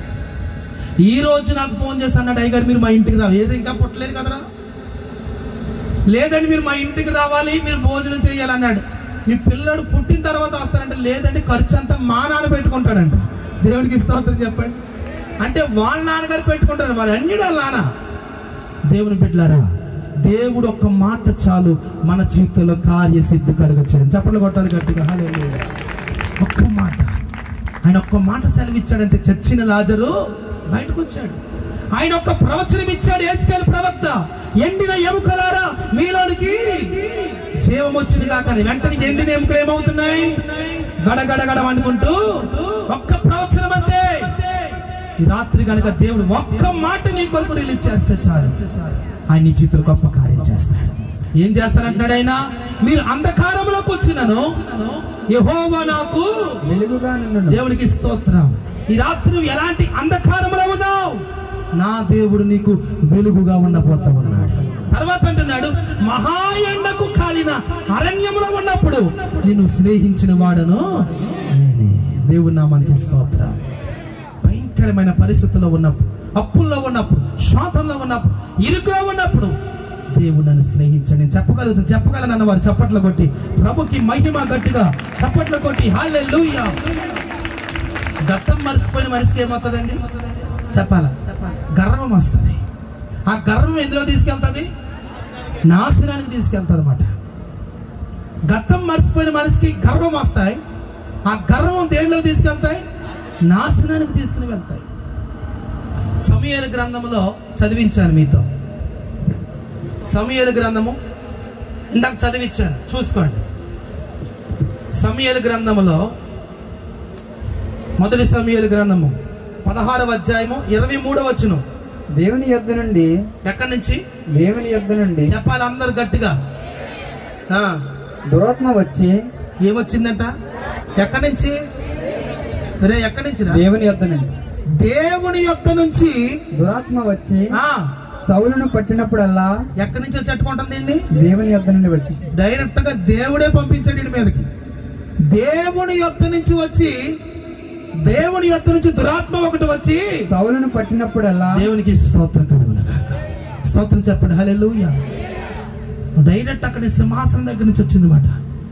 ఈ రోజు నాకు ఫోన్ చేసి అన్నాడు, అయ్యగారు మీరు మా ఇంటికి రావాలి. ఏది ఇంకా పుట్టలేదు కదరా, లేదండి మీరు మా ఇంటికి రావాలి, మీరు భోజనం చేయాలన్నాడు. మీ పిల్లడు పుట్టిన తర్వాత వస్తారంటే, లేదండి ఖర్చు అంతా మా నాన్న పెట్టుకుంటాడంట. దేవుడికి స్తోత్రం చెప్పండి. అంటే వాళ్ళ నాన్నగారు పెట్టుకుంటారు, వాళ్ళు అన్నిడు వాళ్ళ నాన్న. దేవుని బిడ్డలారా, దేవుడు ఒక్క మాట చాలు మన జీవితంలో కార్యసిద్ధి కలుగచ్చాడు. చప్పట్లు కొట్టాలి గట్టిగా. హల్లెలూయా. ఒక్క మాట, ఆయన ఒక్క మాట సెలవిచ్చాడంటే చచ్చిన లాజరు బయటకు వచ్చాడు. ఆయన ఒక్క ప్రవచనం ఇచ్చాడు. హెజ్కేలు ప్రవక్త, ఎండిన ఎముకలారా మీలోనికి జీవం వచ్చింది కాక. వెంటనే ఎండిన ఎముకలు ఏమవుతున్నాయి? గడగడగడ అనుకుంటూ ఒక్క ప్రవచనం అంతే. ఈ రాత్రి కనుక దేవుడు ఒక్క మాట నీ కొరకు రిలీజ్ చేస్తే చాలు, ఆయన నీ జీవితంలో గొప్ప కార్యం చేస్తాడు. ఏం చేస్తారంటున్నాడు ఆయన? మీరు అంధకారంలోకి వచ్చినను యెహోవా నాకు వెలుగుగా నుండును. దేవునికి స్తోత్రం. ఈ రాత్రి నువ్వు ఎలాంటి అంధకారంలో ఉన్నావు, నా దేవుడు నీకు వెలుగుగా ఉండబోతా ఉన్నాడు. తర్వాత అంటున్నాడు, మహా ఎండకు కాలిన అరణ్యములో ఉన్నప్పుడు నిన్ను స్నేహించిన వాడను నేనే. దేవుని నామానికి స్తోత్రం. భయంకరమైన పరిస్థితుల్లో ఉన్నప్పుడు, అప్పుల్లో ఉన్నప్పుడు, శాతంలో ఉన్నప్పుడు, ఇరుకులో ఉన్నప్పుడు దేవుడు నన్ను స్నేహించాడు. నేను చెప్పగలుగుతాను, చెప్పగలను అన్న వారు చప్పట్లు కొట్టి ప్రభుకి మహిమ గట్టిగా చప్పట్లు కొట్టి హల్లెలూయా. గతం మరిసిపోయిన మనిషికి ఏమవుతుందండి? చెప్పాలా? గర్వం వస్తుంది. ఆ గర్వం ఎందులో తీసుకెళ్తుంది? నాశనానికి తీసుకెళ్తుంది అన్నమాట. గతం మర్చిపోయిన మనిషికి గర్వం వస్తాయి. ఆ గర్వం దేనిలో తీసుకెళ్తాయి? నాశనానికి తీసుకుని వెళ్తాయి. సమూయేలు గ్రంథములో చదివించాను మీతో. సమూయేలు గ్రంథము ఇందాక చదివించాను, చూసుకోండి. సమూయేలు గ్రంథములో మొదటి సమూయేలు గ్రంథము పదహారవ అధ్యాయము ఇరవై మూడవ వచనం. దేవుని యొద్ద నుండి. ఎక్కడి నుంచి? దేవుని యొద్ద నుండి. చెప్పాలి అందరు గట్టిగా. దురాత్మ వచ్చి. ఏమొచ్చిందంట? ఎక్కడి నుంచి? రే ఎక్కడి నుంచి? దేవుని యొద్ద నుండి. దేవుని యొద్ద నుంచి దురాత్మ వచ్చి సౌలును పట్టినప్పుడల్లా. ఎక్కడి నుంచి వచ్చి అట్టుకుంటుందండి? దేవుని యొద్ద నుండి వచ్చి. డైరెక్ట్ గా దేవుడే పంపించాడు ఇంటి మీదకి. దేవుని యొద్ద నుంచి వచ్చి, దేవుని యొద్ద నుంచి దురాత్మ ఒకటి వచ్చి సౌలును పట్టినప్పుడల్లా. దేవునికి స్తోత్రం కలుగును గాక. స్తోత్రం చెప్పండి. హల్లెలూయా. డైరెక్ట్ అక్కడ సింహాసనం దగ్గర నుంచి వచ్చింది మాట.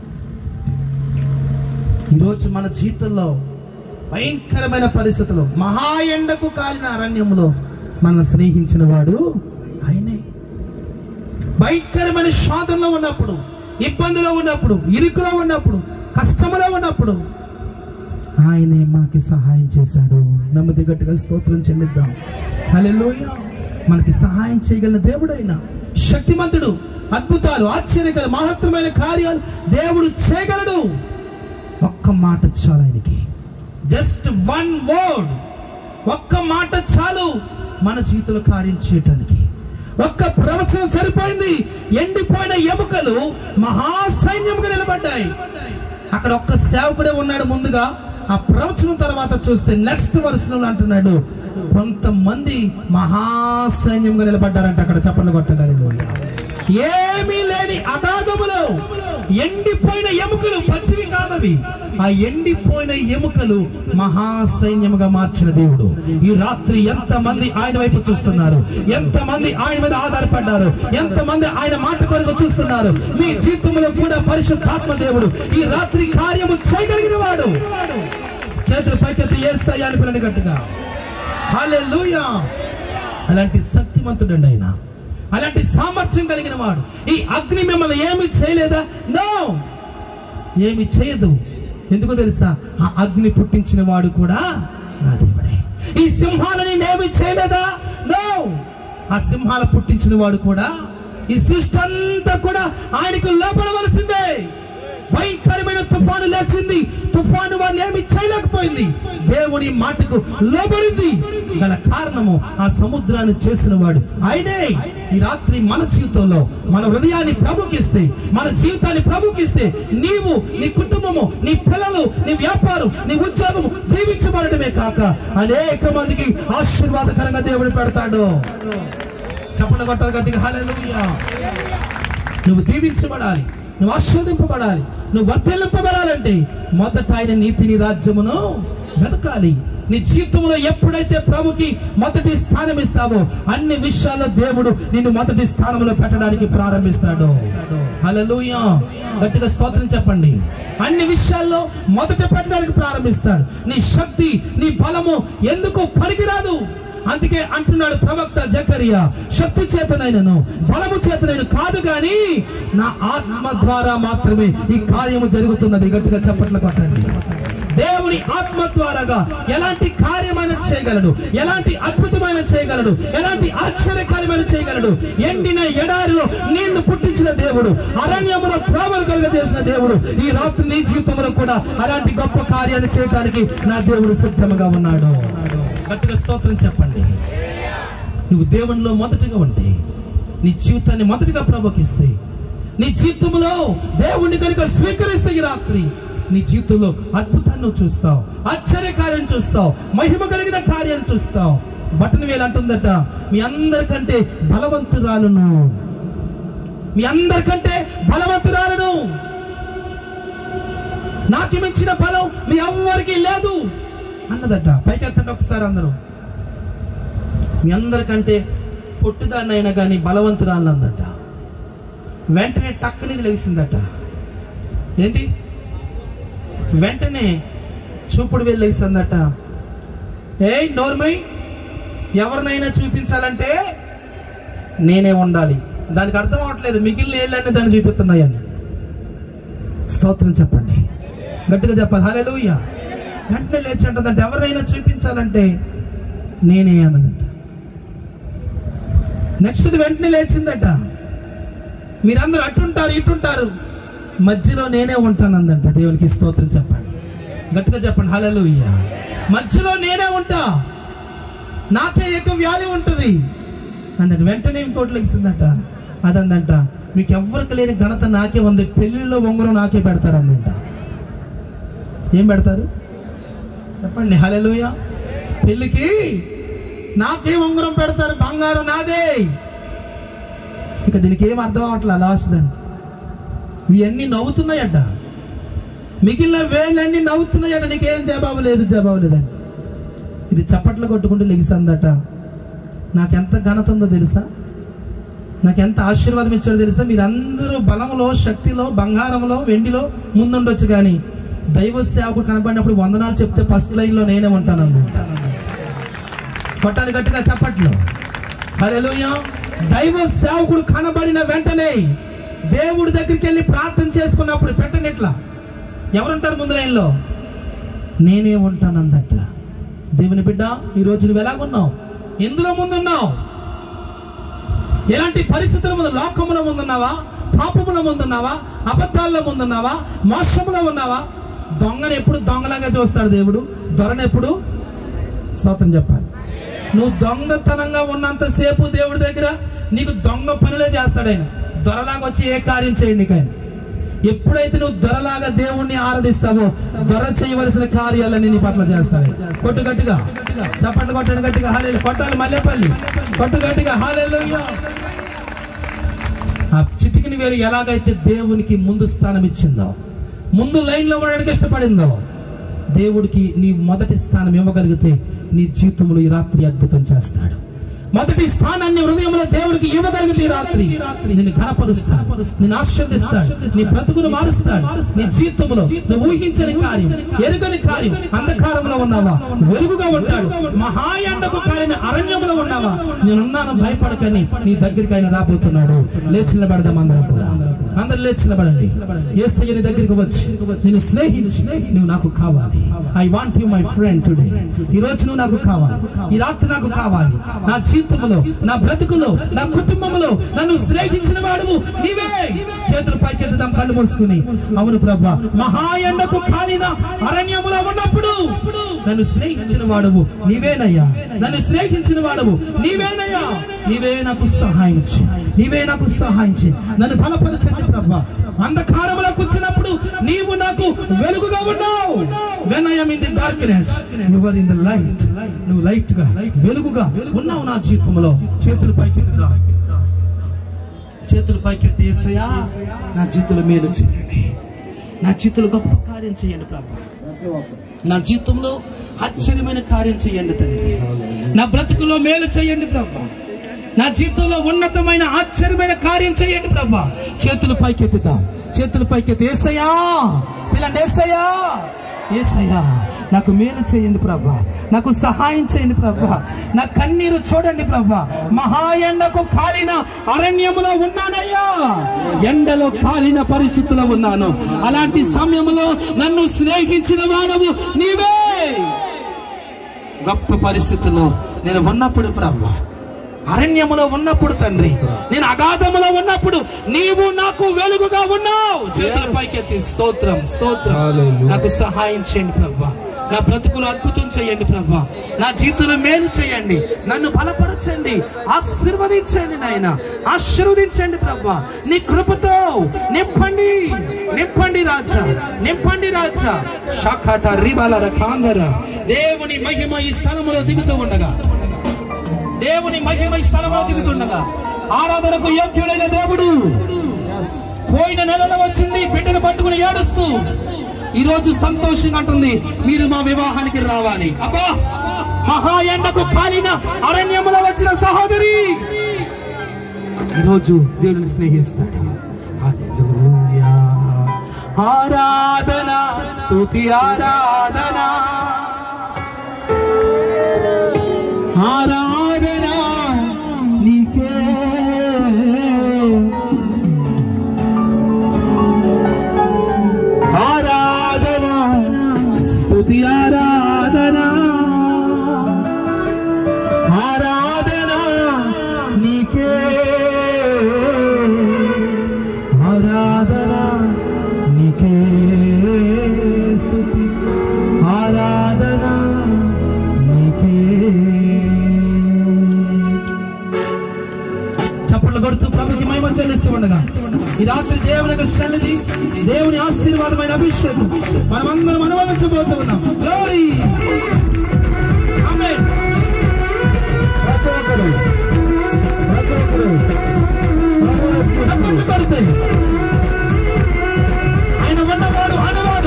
ఈరోజు మన జీవితంలో భయంకరమైన పరిస్థితులు, మహా ఎండకు కాలిన అరణ్యంలో మనల్ని స్నేహించిన వాడు ఆయనే. భయంకరమైన శోధనలో ఉన్నప్పుడు, ఇబ్బందిలో ఉన్నప్పుడు, ఇరుకులో ఉన్నప్పుడు, కష్టంలో ఉన్నప్పుడు ఆయనే మనకి సహాయం చేశాడు. నమ్మది గట్టిగా స్తోత్రం చెల్లిద్దాం. హల్లెలూయా. మనకి సహాయం చేయగలిగిన దేవుడు ఆయన. శక్తిమంతుడు. అద్భుతాలు, ఆశ్చర్యకర, మహత్తరమైన కార్యాలు దేవుడు చేయగలడు. ఒక్క మాట చాలు ఆయనకి. జస్ట్ వన్ వర్డ్, ఒక్క మాట చాలు మన జీవితంలో కార్యం చేయటానికి. ఒక్క ప్రవచనం సరిపోయింది. ఎండిపోయిన ఎముకలు మహాసైన్యముగా నిలబడ్డాయి. అక్కడ ఒక్క సేవకుడే ఉన్నాడు ముందుగా. ఆ ప్రవచనం తర్వాత చూస్తే నెక్స్ట్ వర్షంలో అంటున్నాడు, కొంతమంది మహాసైన్యంగా నిలబడ్డారంట అక్కడ. చప్పట్లు కొట్టగలి. ఏమీ లేని అగాధ మండములో ఎండిపోయిన ఎముకలు, పచ్చివి కాదవి, ఆ ఎండిపోయిన ఎముకలు మహాసైన్యముగా మార్చిన దేవుడు. ఈ రాత్రి ఎంత మంది ఆయన వైపు చూస్తున్నారు, ఎంత మంది ఆయన మీద ఆధారపడ్డారు, ఎంత మంది ఆయన మాట కొరకు చూస్తున్నారు. మీ జీవితంలో కూడా పరిశుద్ధాత్మ దేవుడు ఈ రాత్రి కార్యము చేయగలిగిన వాడు. చేతులు పైకెత్తి యేసయ్య అని పిల్లని గట్టిగా హల్లెలూయా. అలాంటి శక్తిమంతుడండి ఆయన, అలాంటి సామర్థ్యం కలిగిన వాడు. ఈ అగ్ని మిమ్మల్ని ఏమి చేయలేదా? నో, ఏమి చేయదు. ఎందుకో తెలుసా? ఆ అగ్ని పుట్టించిన వాడు కూడా నా దేవుడే. ఈ సింహాలని ఏమి చేయలేదా? నో, ఆ సింహాల పుట్టించిన వాడు కూడా, ఈ సృష్టి అంతా కూడా ఆయనకు లోపడవలసిందే. భయంకరమైన తుఫాను లేచింది, తుఫాను వారిని ఏమి చేయలేకపోయింది, దేవుని మాటకు లోబడింది. గల కారణము ఆ సముద్రాన్ని చేసిన వాడు ఆయనే. ఈ రాత్రి మన జీవితంలో మన హృదయాన్ని ప్రభుకిస్తే, మన జీవితాన్ని ప్రభుకిస్తే, నీవు, నీ కుటుంబము, నీ పిల్లలు, నీ వ్యాపారం, నీ ఉద్యోగము దీవించబడటమే కాక అనేక మందికి ఆశీర్వాదకరంగా దేవుడు పెడతాడు. చప్పట్లు కొట్టాలి గట్టిగా హల్లెలూయా. నువ్వు దీవించబడాలి, నువ్వు ఆశీర్వదింపబడాలి, నువ్వు వర్ధిల్లింపబడాలంటే మొదట ఆయన నీతిని, రాజ్యమును వెతకాలి. నీ జీవితంలో ఎప్పుడైతే ప్రభుకి మొదటి స్థానం ఇస్తావో అన్ని విషయాల్లో దేవుడు నిన్ను మొదటి స్థానంలో పెట్టడానికి ప్రారంభిస్తాడు. హల్లెలూయా. గట్టిగా స్తోత్రం చెప్పండి. అన్ని విషయాల్లో మొదట పెట్టడానికి ప్రారంభిస్తాడు. నీ శక్తి, నీ బలము ఎందుకు పనికిరాదు. అందుకే అంటున్నాడు ప్రవక్త జకరియా, శక్తి చేతనైనను బలము చేతనైను కాదు గాని నా ఆత్మ ద్వారా మాత్రమే ఈ కార్యము జరుగుతున్నది. గట్టిగా చప్పట్లు కొట్టండి. దేవుని ఆత్మ ద్వారాగా ఎలాంటి కార్యమైన చేయగలడు, ఎలాంటి అద్భుతమైన చేయగలడు, ఎలాంటి ఆశ్చర్యకార్యమైన చేయగలడు. ఎండిన ఎడారిలో నీళ్లు పుట్టించిన దేవుడు, అరణ్యములో త్రోవలు కలుగజేసిన దేవుడు ఈ రాత్రి నీ జీవితంలో కూడా అలాంటి గొప్ప కార్యాన్ని చేయడానికి నా దేవుడు సిద్ధంగా ఉన్నాడు. గట్టిగా స్తోత్రం చెప్పండి. నువ్వు దేవునిలో మొదటిగా ఉంటే, నీ జీవితాన్ని మొదటిగా ప్రభుకిస్తే, నీ జీవితంలో దేవుణ్ణి కనుక స్వీకరిస్తే ఈ రాత్రి నీ జీవితంలో అద్భుతాన్ని చూస్తావు, ఆశ్చర్య కార్యాన్ని చూస్తావు, మహిమ కలిగిన కార్యాన్ని చూస్తావు. బటన్ వేలు అంటుందట, మీ అందరికంటే బలవంతురాలను, మీ అందరికంటే బలవంతురాలను, నాకు మించిన బలం మీ ఎవ్వరికి లేదు అన్నదట. పైకెత్తండి ఒకసారి అందరూ. మీ అందరికంటే పొట్టుదాన్ని అయినా కానీ బలవంతురాలు అందట. వెంటనే టక్కనిది లేచిందట. ఏంటి? వెంటనే చూపుడు వెళ్ళి లేచిందట. ఏ నోర్మై, ఎవరినైనా చూపించాలంటే నేనే ఉండాలి. దానికి అర్థం అవట్లేదు మిగిలిన ఏళ్ళన్నీ దాన్ని చూపిస్తున్నాయని. స్తోత్రం చెప్పండి, గట్టిగా చెప్పాలి హల్లెలూయా. వెంటనే లేచి అంటుందంటే ఎవరైనా చూపించాలంటే నేనే అన్నదట. నెక్స్ట్ వెంటనే లేచిందట, మీరందరూ అటుంటారు ఇటుంటారు, మధ్యలో నేనే ఉంటాను అందంట. దేవునికి స్తోత్రం చెప్పండి, గట్టిగా చెప్పండి హల్లెలూయా. మధ్యలో నేనే ఉంటా, నాకే ఎక్కువ వ్యాల్యూ ఉంటుంది అందట. వెంటనే ఇంకోటి లేచిందట, అదందంట మీకు ఎవరికి లేని ఘనత నాకే ఉంది, పెళ్లిలో ఉంగరం నాకే పెడతారు అందంట. ఏం పెడతారు చెప్పండి హల్లెలూయా. పెళ్లికి నాకే ఉంగరం పెడతారు, బంగారం నాదే. ఇక దీనికి ఏం అర్థం అవట్లా. లాస్ట్ దాన్ని ఇవన్నీ నవ్వుతున్నాయట, మిగిలిన వేళ్ళన్నీ నవ్వుతున్నాయట. నీకేం జవాబు లేదు, జవాబు లేదని. ఇది చప్పట్లు కొట్టుకుంటూ లెగిసందట. నాకెంత ఘనత ఉందో తెలుసా, నాకెంత ఆశీర్వాదం ఇచ్చాడో తెలుసా. మీరందరూ బలంలో, శక్తిలో, బంగారంలో, వెండిలో ముందుండొచ్చు కానీ దైవ సేవకుడు కనబడినప్పుడు వందనాలు చెప్తే ఫస్ట్ లైన్లో నేనే ఉంటాను అందుంటా. కొట్టాలి గట్టిగా చప్పట్లు హల్లెలూయా. దైవ సేవకుడు కనబడిన వెంటనే దేవుడి దగ్గరికి వెళ్ళి ప్రార్థన చేసుకున్నప్పుడు పెట్టండి ఇట్లా, ఎవరుంటారు ముందు లైన్లో? నేనే ఉంటాను అందట. దేవుని బిడ్డ, ఈరోజు నువ్వు ఎలాగున్నావు? ఎందులో ముందున్నావు? ఎలాంటి పరిస్థితుల ముందు? లోకముల ముందున్నావా? పాపముల ముందున్నావా? అబద్ధాల్లో ముందున్నావా? మోసములో ఉన్నావా? దొంగను ఎప్పుడు దొంగలాగా చూస్తాడు దేవుడు, దొరను ఎప్పుడు స్తోత్రం చెప్పాలి. నువ్వు దొంగతనంగా ఉన్నంతసేపు దేవుడి దగ్గర నీకు దొంగ పనులే చేస్తాడు ఆయన. దొరలాగా వచ్చి ఏ కార్యం చేయండి ఆయన. ఎప్పుడైతే నువ్వు దొరలాగా దేవుణ్ణి ఆరాధిస్తావో దొర చేయవలసిన కార్యాలన్నీ నీ పట్ల చేస్తాడు. కొట్టు గట్టిగా చప్పట్లు కొట్టండి గట్టిగా హల్లెలూయా. కొట్టాలి మల్లెపల్లి, కొట్టు గట్టిగా హల్లెలూయా. ఆ చిట్టి చిటికిన వేలు ఎలాగైతే దేవునికి ముందు స్థానం ఇచ్చిందో, ముందు లైన్లో ఉండడానికి ఇష్టపడిందో, దేవుడికి నీ మొదటి స్థానం ఇవ్వగలిగితే నీ జీవితంలో ఈ రాత్రి అద్భుతం చేస్తాడు. మొదటి స్థానాన్ని హృదయంలో దేవుడికి ఇవ్వగలిగితే ఈ రాత్రి నిన్ను ఘనపరుస్తాడు, నిన్ను ఆశీర్వదిస్తాడు, నీ బ్రతుకును మారుస్తాడు. నీ జీవితంలో నువ్వు ఊహించని కార్యం, ఎరుగని కార్యం. అంధకారంలో ఉన్నావా, వెలుగుగా ఉంటాడు. మహాయండకు కాలిన అరణ్యంలో ఉన్నావా, నేనున్నాను భయపడకని నీ దగ్గరికి ఆయన రాబోతున్నాడు. లేచి నిలబడదాం అందరం కూడా, అందరు లేచి నిలబడండి. యేసయ్య నీ దగ్గరికి వచ్చి నేను స్నేహించి నువ్వు నాకు కావాలి. I want you my friend today. ఈ రోజు నువ్వు నాకు కావాలి, ఈ రాత్రి నాకు కావాలి. నా జీవితంలో, నా బ్రతుకులో, నా కుటుంబంలో నన్ను స్నేహించిన వాడు నీవే. చేతులు పైకెత్తుదాం, కళ్ళు మూసుకుని. అవును ప్రభువా, మహాయండకు కాలిన అరణ్యములో ఉన్నప్పుడు నన్ను స్నేహించిన వాడువు నీవేనయ్యా, నన్ను స్నేహించిన వాడువు నీవేనయ్యా. నీవే నాకు సహాయం చేయి, నీవే నాకు సహాయం చేయి, నన్ను బలపరచండి ప్రభువా. అంధకారంలో కూర్చున్నప్పుడు నీవు నాకు వెలుగుగా ఉన్నావు. When I am in the darkness, you are in the light. నువ్వు లైట్ గా, వెలుగుగా ఉన్నావు నా జీవితంలో. చేతులు పైకెత్తుదా, చేతులు పైకెత్తి యేసయ్యా నా జీవితంలో మేలు చేయండి, నా జీవితంలో గొప్ప కార్యం చేయండి ప్రభువా. నా జీవితంలో ఆశ్చర్యమైన కార్యం చేయండి తండ్రి. నా బ్రతుకులో మేలు చేయండి ప్రభువా. నా జీవితంలో ఉన్నతమైన ఆశ్చర్యమైన కార్యం చేయండి ప్రభువా. చేతులు పైకెత్తుదా, చేతులు పైకెత్తి యేసయ్యా పిల్లండి. యేసయ్యా, యేసయ్యా నాకు మేలు చేయండి ప్రభువా, నాకు సహాయం చేయండి ప్రభువా. నా కన్నీరు చూడండి ప్రభువా. మహాయండకు కాలిన అరణ్యములో ఉన్నానయ్యా, ఎండలో కాలిన పరిస్థితిలో ఉన్నాను. అలాంటి సమయంలో నన్ను స్నేహించిన వాడవు నీవే. గొప్ప పరిస్థితుల్లో నేను ఉన్నప్పుడు ప్రభువా, అరణ్యములో ఉన్నప్పుడు తండ్రి, నేను అగాధములో ఉన్నప్పుడు నీవు నాకు వెలుగుగా ఉన్నావు. చేతుల పైకెత్తి స్తోత్రం, స్తోత్రం. నాకు సహాయం చేయండి ప్రభువా. నా బ్రతుకులు అద్భుతం చేయండి ప్రభువా. నా జీవితంలో మేలు చేయండి, నన్ను బలపరచండి, ఆశీర్వదించండి నాయన, ఆశీర్వదించండి ప్రభువా. నీ కృపతో నింపండి, నింపండి రాజా, నింపండి రాజా. షాకాట రిబాల కాందర. దేవుని మహిమ ఈ స్థలములో దిగుతూ ఉండగా, దేవుని మహిమ ఈ స్థలంలో దిగుతుండగా, ఆరాధనకు యోగ్యుడైన దేవుడు పోయిన నెలలో వచ్చింది బిడ్డను పట్టుకుని ఏడుస్తూ ఈ రోజు సంతోషంగా అంటుంది, మీరు మా వివాహానికి రావాలి. అబ్బా, మహాయండకు కాలిన అరణ్యములో వచ్చిన సహోదరి ఈరోజు దేవుడిని స్నేహిస్తాడు. హల్లెలూయా, ఆరాధన, స్తుతి ఆరాధన, ఆరాధన నీకే, ఆరాధన, స్తుతి ఆరాధన, ఆరాధన నీకే, ఆరాధన నీకే, స్తుతి ఆరాధన నీకే. చప్పట్లు కొడుతూ ప్రభుకి మహిమ చెల్లిస్తూ ఉండగా ఈ రాత్రి దేవుని యొక్క సన్నిధి, దేవుని ఆశీర్వాదమైన అభిషేకం మనమందరం అనుభవించబోతూ ఉన్నాం. Glory, amen. చప్పట్లు కొడతాయి. ఆయన ఉన్నవాడు అనవాడు.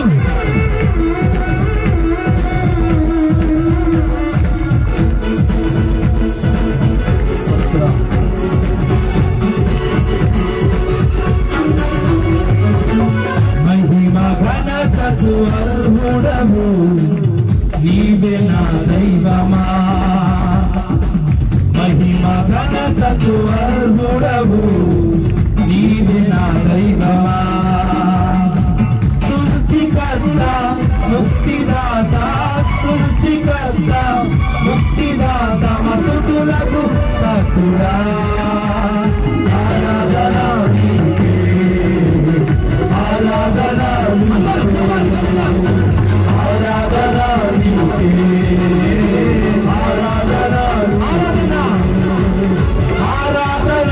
మహిమ ఘనతకు అర్హుడవు నీవే నా దైవమా, మహిమ ఘనతకు అర్హుడవు నీవే నా దైవమా. సృష్టికర్త ముక్తిదాత, సృష్టికర్త ముక్తిదాత, మస్తులకు సతుడా, ఆరాధన నీకే, ఆరాధన నీకే, ఆరాధన నీకే, ఆరాధన, ఆరాధన, ఆరాధన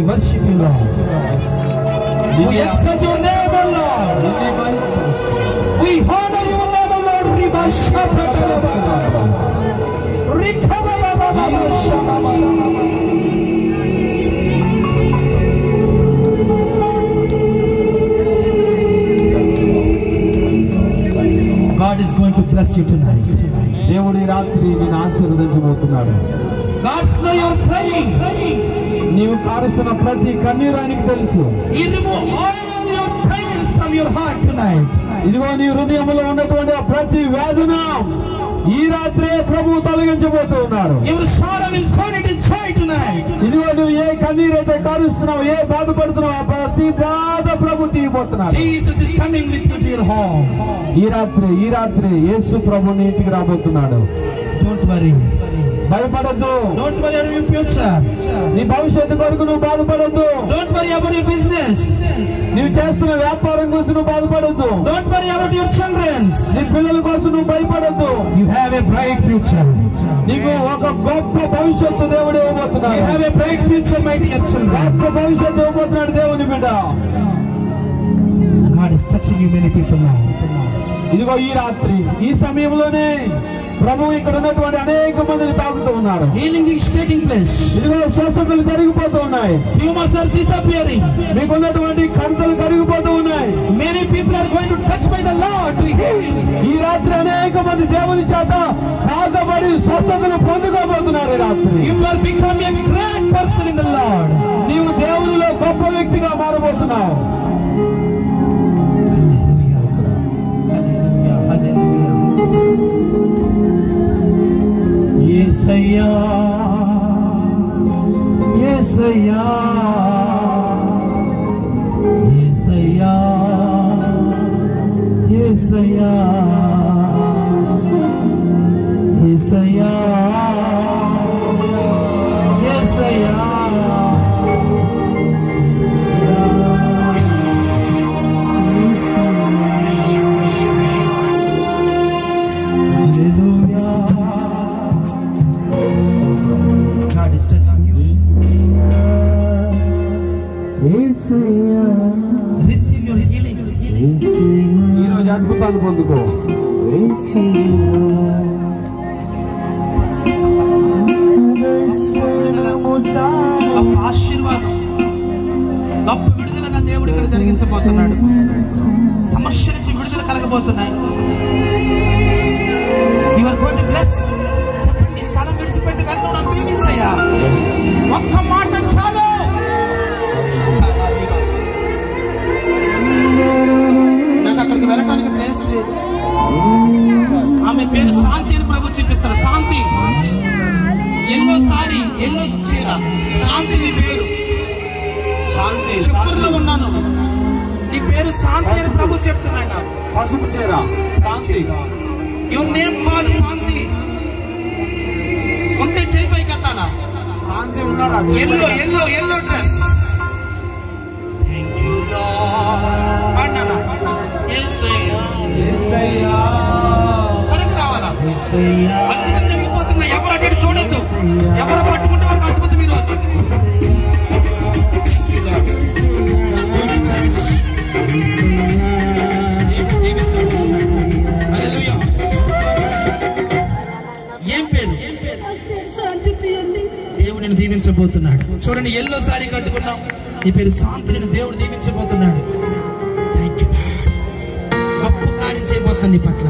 worship you, Lord. We exalt your name, O Lord. We honor your name, O Lord. Riba Shaka Rikaba Baba Shaka. God is going to bless you tonight. దేవుడి రాత్రి నిన్ను ఆశీర్వదించబోతున్నాడు. God's know you're praying. నీవు కారుస్తున్న ప్రతి కన్నీరు ఆయనకు తెలుసు. He remove all your pains from your heart tonight. ఇదిగో నీ హృదయంలో ఉన్నటువంటి ప్రతి వేదన ఈ రాత్రే ప్రభువు తొలగించబోతూ ఉన్నారు. Your sorrow will turn into joy tonight. ఇదిగో నువ్వు ఏ కన్నీరైతే కారుస్తున్నావు, ఏ బాధపడుతున్నావు, ప్రతి బాధ ప్రభు తీయబోతున్నాడు. Jesus is coming with you to your home. ఈ రాత్రి ఈ రాత్రి యేసు ప్రభు నీ ఇంటికి రాబోతున్నాడు. Don't worry. భయపడద్దు. Don't worry about your future. నీ భవిష్యత్తు కొరకు నువ్వు బాధపడద్దు. Don't worry about your business. నీవు చేస్తున్న వ్యాపారం కోసం నువ్వు బాధపడద్దు. Don't worry about your children. నీ పిల్లల కోసం నువ్వు భయపడద్దు. You have a bright future. నీకు ఒక గొప్ప భవిష్యత్తు దేవుడు ఇవ్వబోతున్నాడు. You have a bright future, my dear children. గొప్ప భవిష్యత్తు ఇవ్వబోతున్నాడు దేవుని బిడ్డ. God is touching you, many people now. ఇదిగో ఈ రాత్రి ఈ సమయంలోనే ప్రభు ఇక్కడ ఉన్నటువంటి అనేక మందిని తాకుతూ ఉన్నారు. Healing is taking place. ఇదిగో స్వస్థతలు జరిగిపోతూ ఉన్నాయి. Tumors are disappearing. మీకు ఉన్నటువంటి కంటలు కరిగిపోతూ ఉన్నాయి. Many people are going to touch by the Lord to heal. ఈ రాత్రి అనేక మంది దేవుని చేత తాకబడి స్వస్థతలు పొందుకోబోతున్నారు. ఈ రాత్రి You will become a great person in the Lord. నీవు దేవునిలో గొప్ప వ్యక్తిగా మారబోతున్నావు. Hallelujah. Hallelujah. Yesaya, Yesaya, Yesaya, Yesaya, Yesaya, Yesaya. Receive your healing. ఈ రోజు అద్భుతాలు పొందుకో. గొప్ప ఆశీర్వాదం, గొప్ప విడుదల నా దేవుడు ఇక్కడ జరిగించబోతున్నాడు. సమస్య నుంచి విడుదల కలగబోతున్నాయి. You are going to bless. చెప్పండి, స్థలం విడిచిపెట్టి వెళ్ళను, నాకు దీవించయ్యా. ఒక్క మాట చాలు. నాకు అక్కడికి వెళ్ళడానికి ప్లేస్ లేదు. ఆమె పేరు శాంతి అని ప్రభు చూపిస్తాడు. శాంతి, ఎల్లో సారీ, ఎల్లో చీర, శాంతి నీ పేరు. చివరిలో ఉన్నాను, నీ పేరు శాంతి అని ప్రభు చెప్తున్నాడు నాకు. పసుపు చీర Shanti. Your name called Shanti. ఉంటే చేయి పై కట్టాలా? శాంతి ఉన్నారా? Yellow yellow yellow dress. Thank you lord. పాడనా? యేసయ్యా యేసయ్యా. త్వరగా రావాలా? అద్భుతం జరిగిపోతున్నా. ఎవరు అటు ఇటు చూడొద్దు. ఎవరు పట్టుకుంటే వారికి అద్భుతం ఈ రోజు. ఏం పేరు? దేవుడు నేను దీవించబోతున్నాడు. చూడండి, ఎల్లో సారీ కట్టుకున్నాం. నీ పేరు శాంతి. నేను దేవుడు దీవించబోతున్నాడు. Thank you. గొప్ప కార్యం చేయబోతాను నీ పట్ల.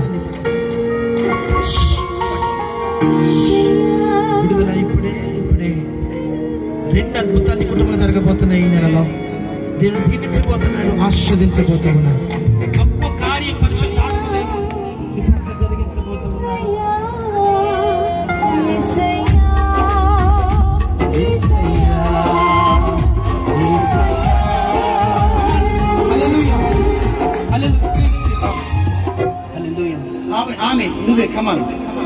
విడుదల ఇప్పుడే ఇప్పుడే రెండు అద్భుతాలు నీ కుటుంబంలో జరగబోతున్నాయి. ఈ నెలలో దేవుడు దీవించబోతున్నాడు, ఆశీర్వదించబోతున్నాడు. గొప్ప కార్యం పరిశుద్ధాత్మ దేవుడు నీ పట్ల జరిగించబోతున్నాడు. ఆమె నువ్వే కమాన్.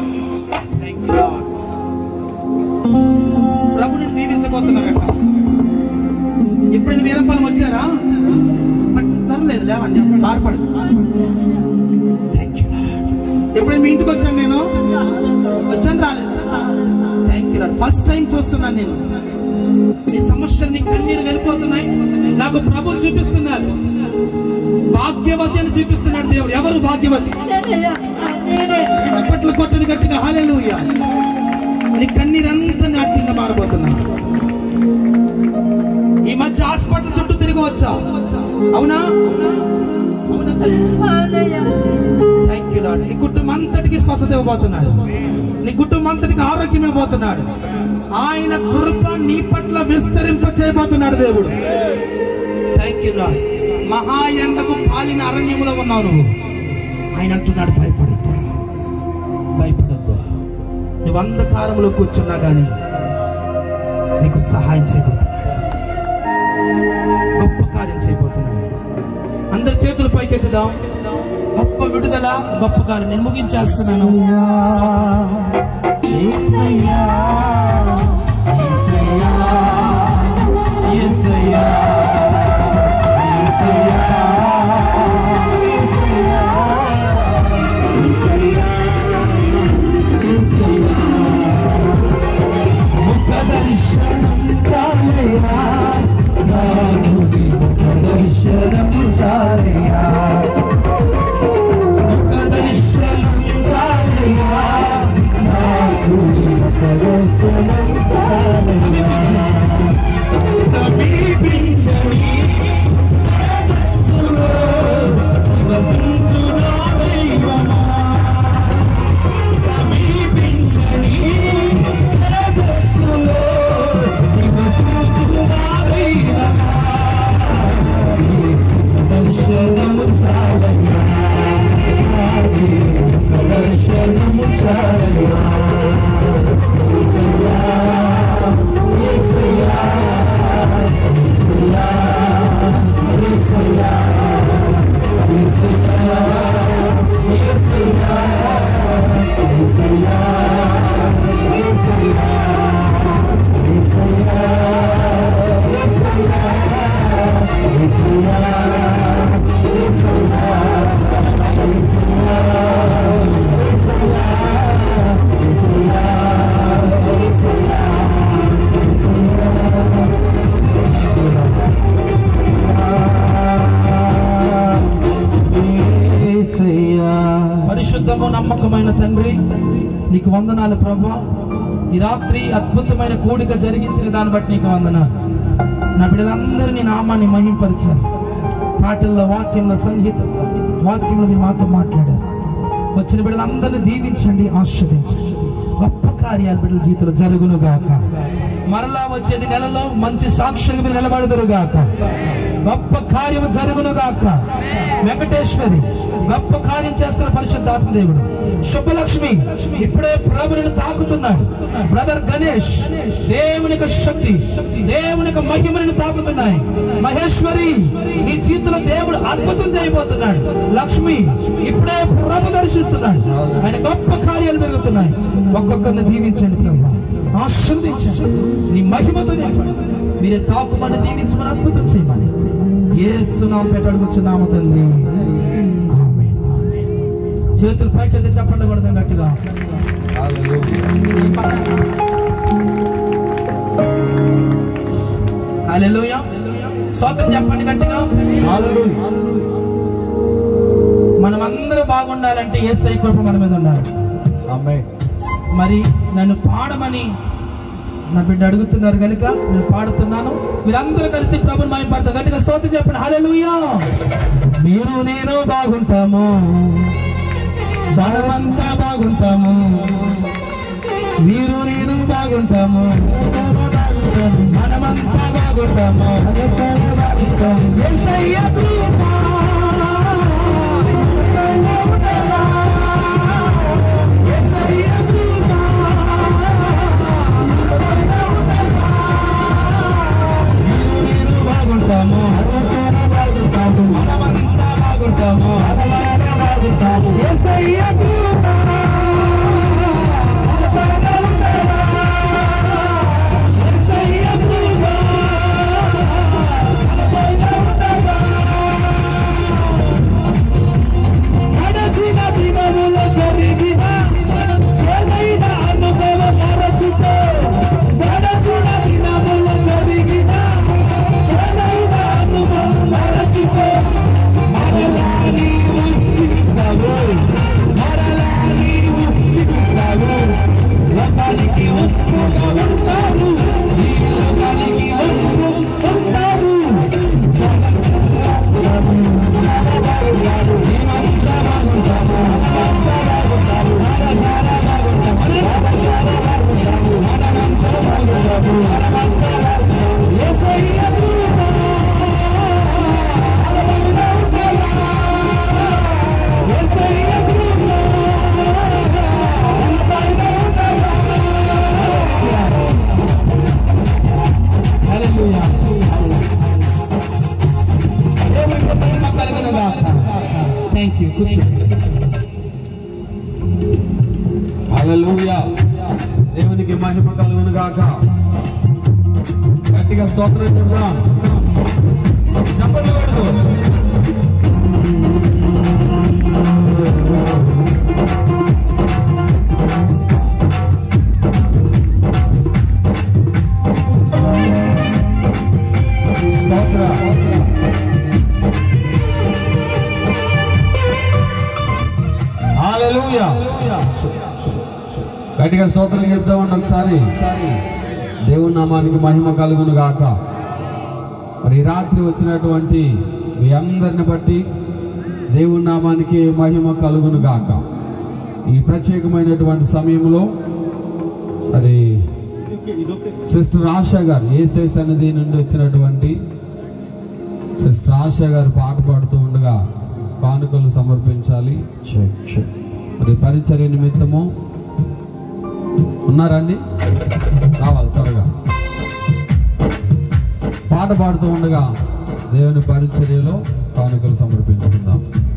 ప్రభుని దీవించబోతున్నారట. ఎప్పుడైనా వీరపాలెం వచ్చారా? పర్లేదు, లేవండి, బాధపడదు. Thank you. ఎప్పుడైనా మీ ఇంటికి వచ్చాను నేను? వచ్చాను, రాలేదు. Thank you. ఫస్ట్ టైం చూస్తున్నాను నేను. నీ సమస్యలు, నీ కన్నీరు వెళ్ళిపోతున్నాయి. నాకు ప్రభు చూపిస్తున్నారు, భాగ్యవతి అని చూపిస్తున్నాడు దేవుడు. ఎవరు భాగ్యవతి? అప్పట్లో కొట్టని గట్టిగా హల్లెలూయా. నీ కన్నీరంతా నాట్యంగా మారబోతున్నా. ఈ మధ్య హాస్పిటల్ చుట్టూ తిరగవచ్చా? అవునా? అవునా? Thank you lord. నీ కుటుంబం అంతటికి స్వస్థత ఇవ్వబోతున్నాడు. నీ కుటుంబం అంతటికి ఆరోగ్యం ఇవ్వబోతున్నాడు. ఆయన కృప నీ పట్ల విస్తరింప చేయబోతున్నాడు దేవుడు. Thank you lord. మహా ఎండకు పాలిన అరణ్యములో ఉన్నావు నువ్వు. ఆయన అంటున్నాడు, భయపడద్దు, భయపడద్దు. నువ్వు అంధకారంలో కూర్చున్నా గానీ నీకు సహాయం చేయబోతున్నాడు, గొప్ప కార్యం చేయబోతున్నాడు. అందరి చేతులు పైకెత్తుదాం. గొప్ప విడుదల, గొప్ప కార్యం. నేను ముగించేస్తున్నాను. పరిశుద్ధము నమ్మకమైన తండ్రి, నీకు వందనాలు ప్రభా. ఈ రాత్రి అద్భుతమైన కూడిక జరిగించిన దాన్ని బట్టి నీకు వందనాలు. నా బిడ్డలందరూ నీ నామాన్ని మహింపరిచారు. పాటల్లో, వాక్యంలో, సంగీత వాక్యంలో మీరు మాతో మాట్లాడారు. వచ్చిన బిడ్డలందరినీ దీవించండి, ఆస్వాదించండి. గొప్ప కార్యాలు బిడ్డల జీవితంలో జరుగును గాక. మరలా వచ్చేది నెలలో మంచి సాక్షులుగా మీరు నిలబడదురు గాక. గొప్ప కార్యము జరుగును గాక. వెంకటేశ్వరి గొప్ప కార్యం చేస్తున్న పరిశుద్ధాత్మ దేవుడు. శుభలక్ష్మి ఇప్పుడే ప్రభువుని తాకుతున్నాడు. బ్రదర్ గణేష్, దేవుని యొక్క శక్తి, దేవుని యొక్క మహిమను తాకుతున్నాయి. మహేశ్వరి, నీ జీవితంలో దేవుడు అద్భుతం చేయబోతున్నాడు. లక్ష్మి, ఇప్పుడే ప్రభు దర్శిస్తున్నాడు. ఆయన గొప్ప కార్యాలు జరుగుతున్నాయి. ఒక్కొక్కరిని దీవించండి ప్రభు, ఆశీర్వదించండి. నీ మహిమతో మీరే తాకుమని, దీవించమని, అద్భుతం చేయమని యేసు నామమున పెట్టి అడుగుచున్నాము తండ్రి. ఆమేన్, ఆమేన్. చేతులు పైకెత్తి చెప్పండి కొడదాం గట్టిగా. హల్లెలూయా. స్తోత్రం చెప్పండి గట్టిగా. హల్లెలూయా. మనం అందరూ బాగుండాలంటే యేసయ్య కృప మన మీద ఉండాలి. ఆమేన్. మరి నన్ను పాడమని నా బిడ్డ అడుగుతున్నారు కనుక నేను పాడుతున్నాను. మీరందరూ కలిసి ప్రభుని మహిమపడతారు. గట్టిగా స్తోత్రం చెప్పండి. హల్లెలూయా. మీరు నేను బాగుంటాము, మనమంతా బాగుంటాము. మీరు నేను బాగుంటాము, మనమంతా బాగుంటాము. యేసయ్య కృప మనమంతా బాగుంటాము. యేసయ్య కృప యేసయ్య కృప కూర్చో. హల్లెలూయా. దేవునికి మహిమ కలుగును గాక. గట్టిగా స్తోత్రం చెప్దాం. చప్పట్లు కొడుతూ హల్లెలూయా. గట్టిగా స్తోత్రం చెప్తామండి ఒకసారి. దేవుని నామానికి మహిమ కలుగును గాక. మరి రాత్రి వచ్చినటువంటి మీ అందరిని బట్టి దేవుని నామానికి మహిమ కలుగును గాక. ఈ ప్రత్యేకమైనటువంటి సమయంలో మరి సిస్టర్ ఆశా గారు ఏసై సన్నిధి నుండి వచ్చినటువంటి సిస్టర్ ఆశా గారు పాట పాడుతూ ఉండగా కానుకలు సమర్పించాలి. మరి పరిచర్య నిమిత్తము ఉన్నారండి, రావాలి త్వరగా. పాట పాడుతూ ఉండగా దేవుని పరిచర్యలో కానుకలు సమర్పించుకుందాం.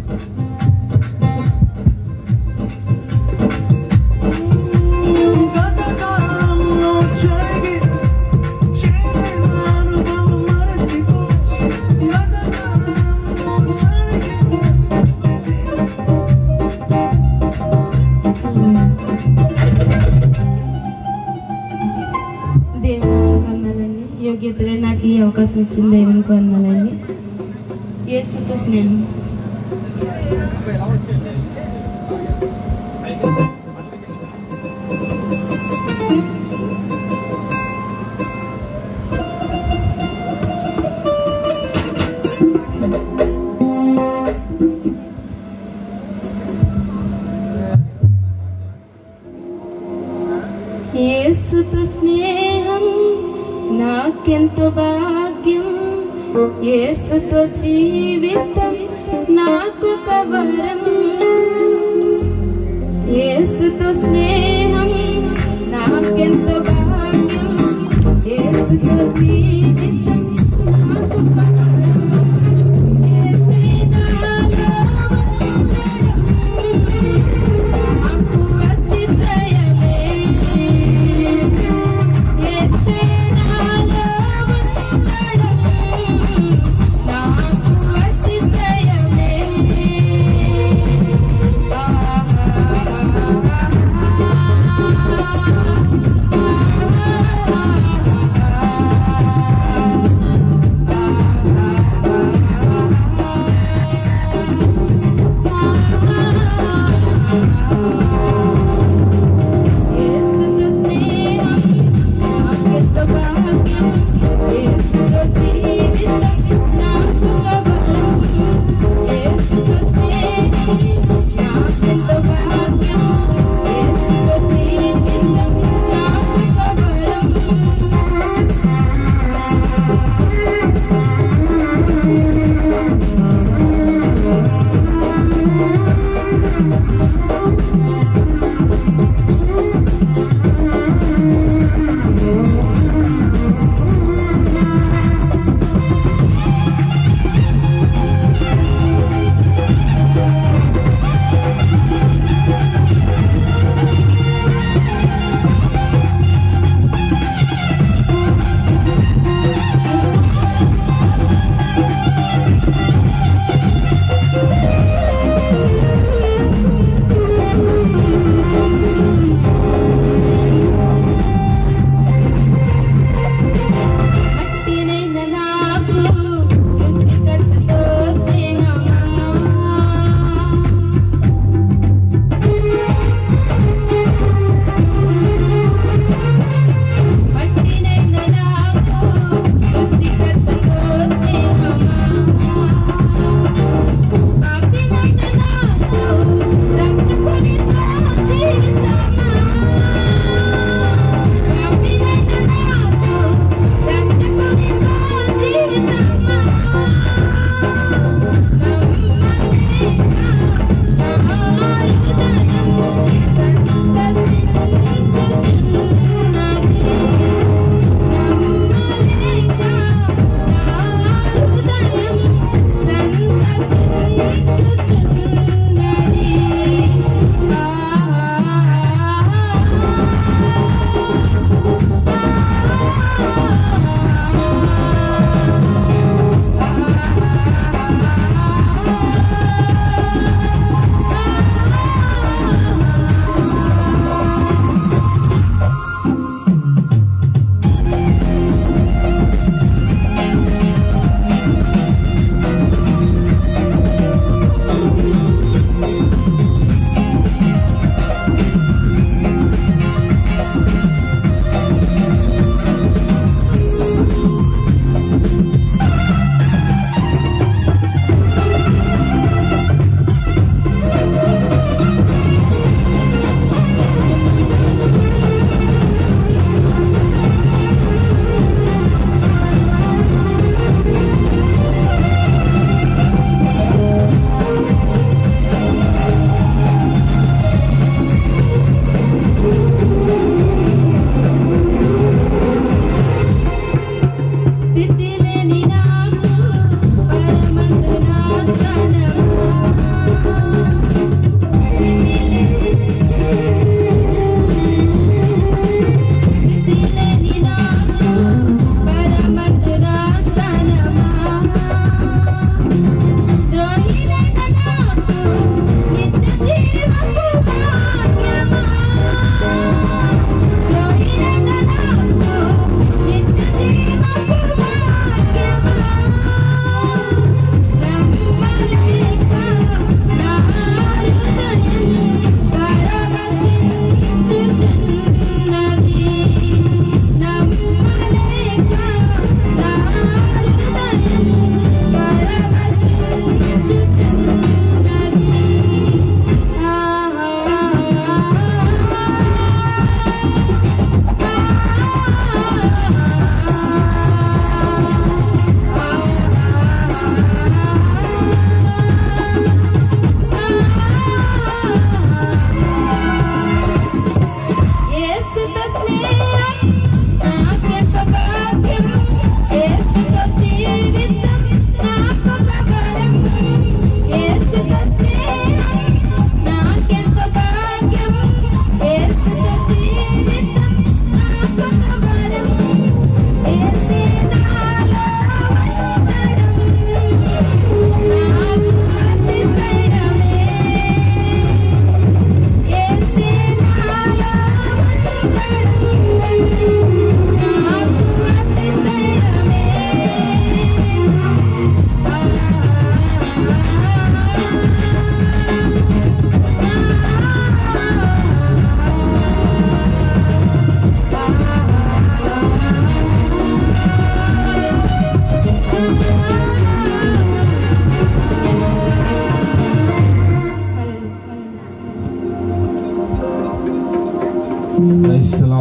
యోగ్యతలే నాకు ఈ అవకాశం ఇచ్చిన దేవునికి వందనాలండి. యేసుతో స్నేహం. యేసుతో స్నేహం నాకెంతో భాగ్యం, యేసుతో జీవితం నాకు కవరం. యేసుతో స్నేహం నాకెంతో భాగ్యం, యేసుతో జీవితం నాకు కవరం.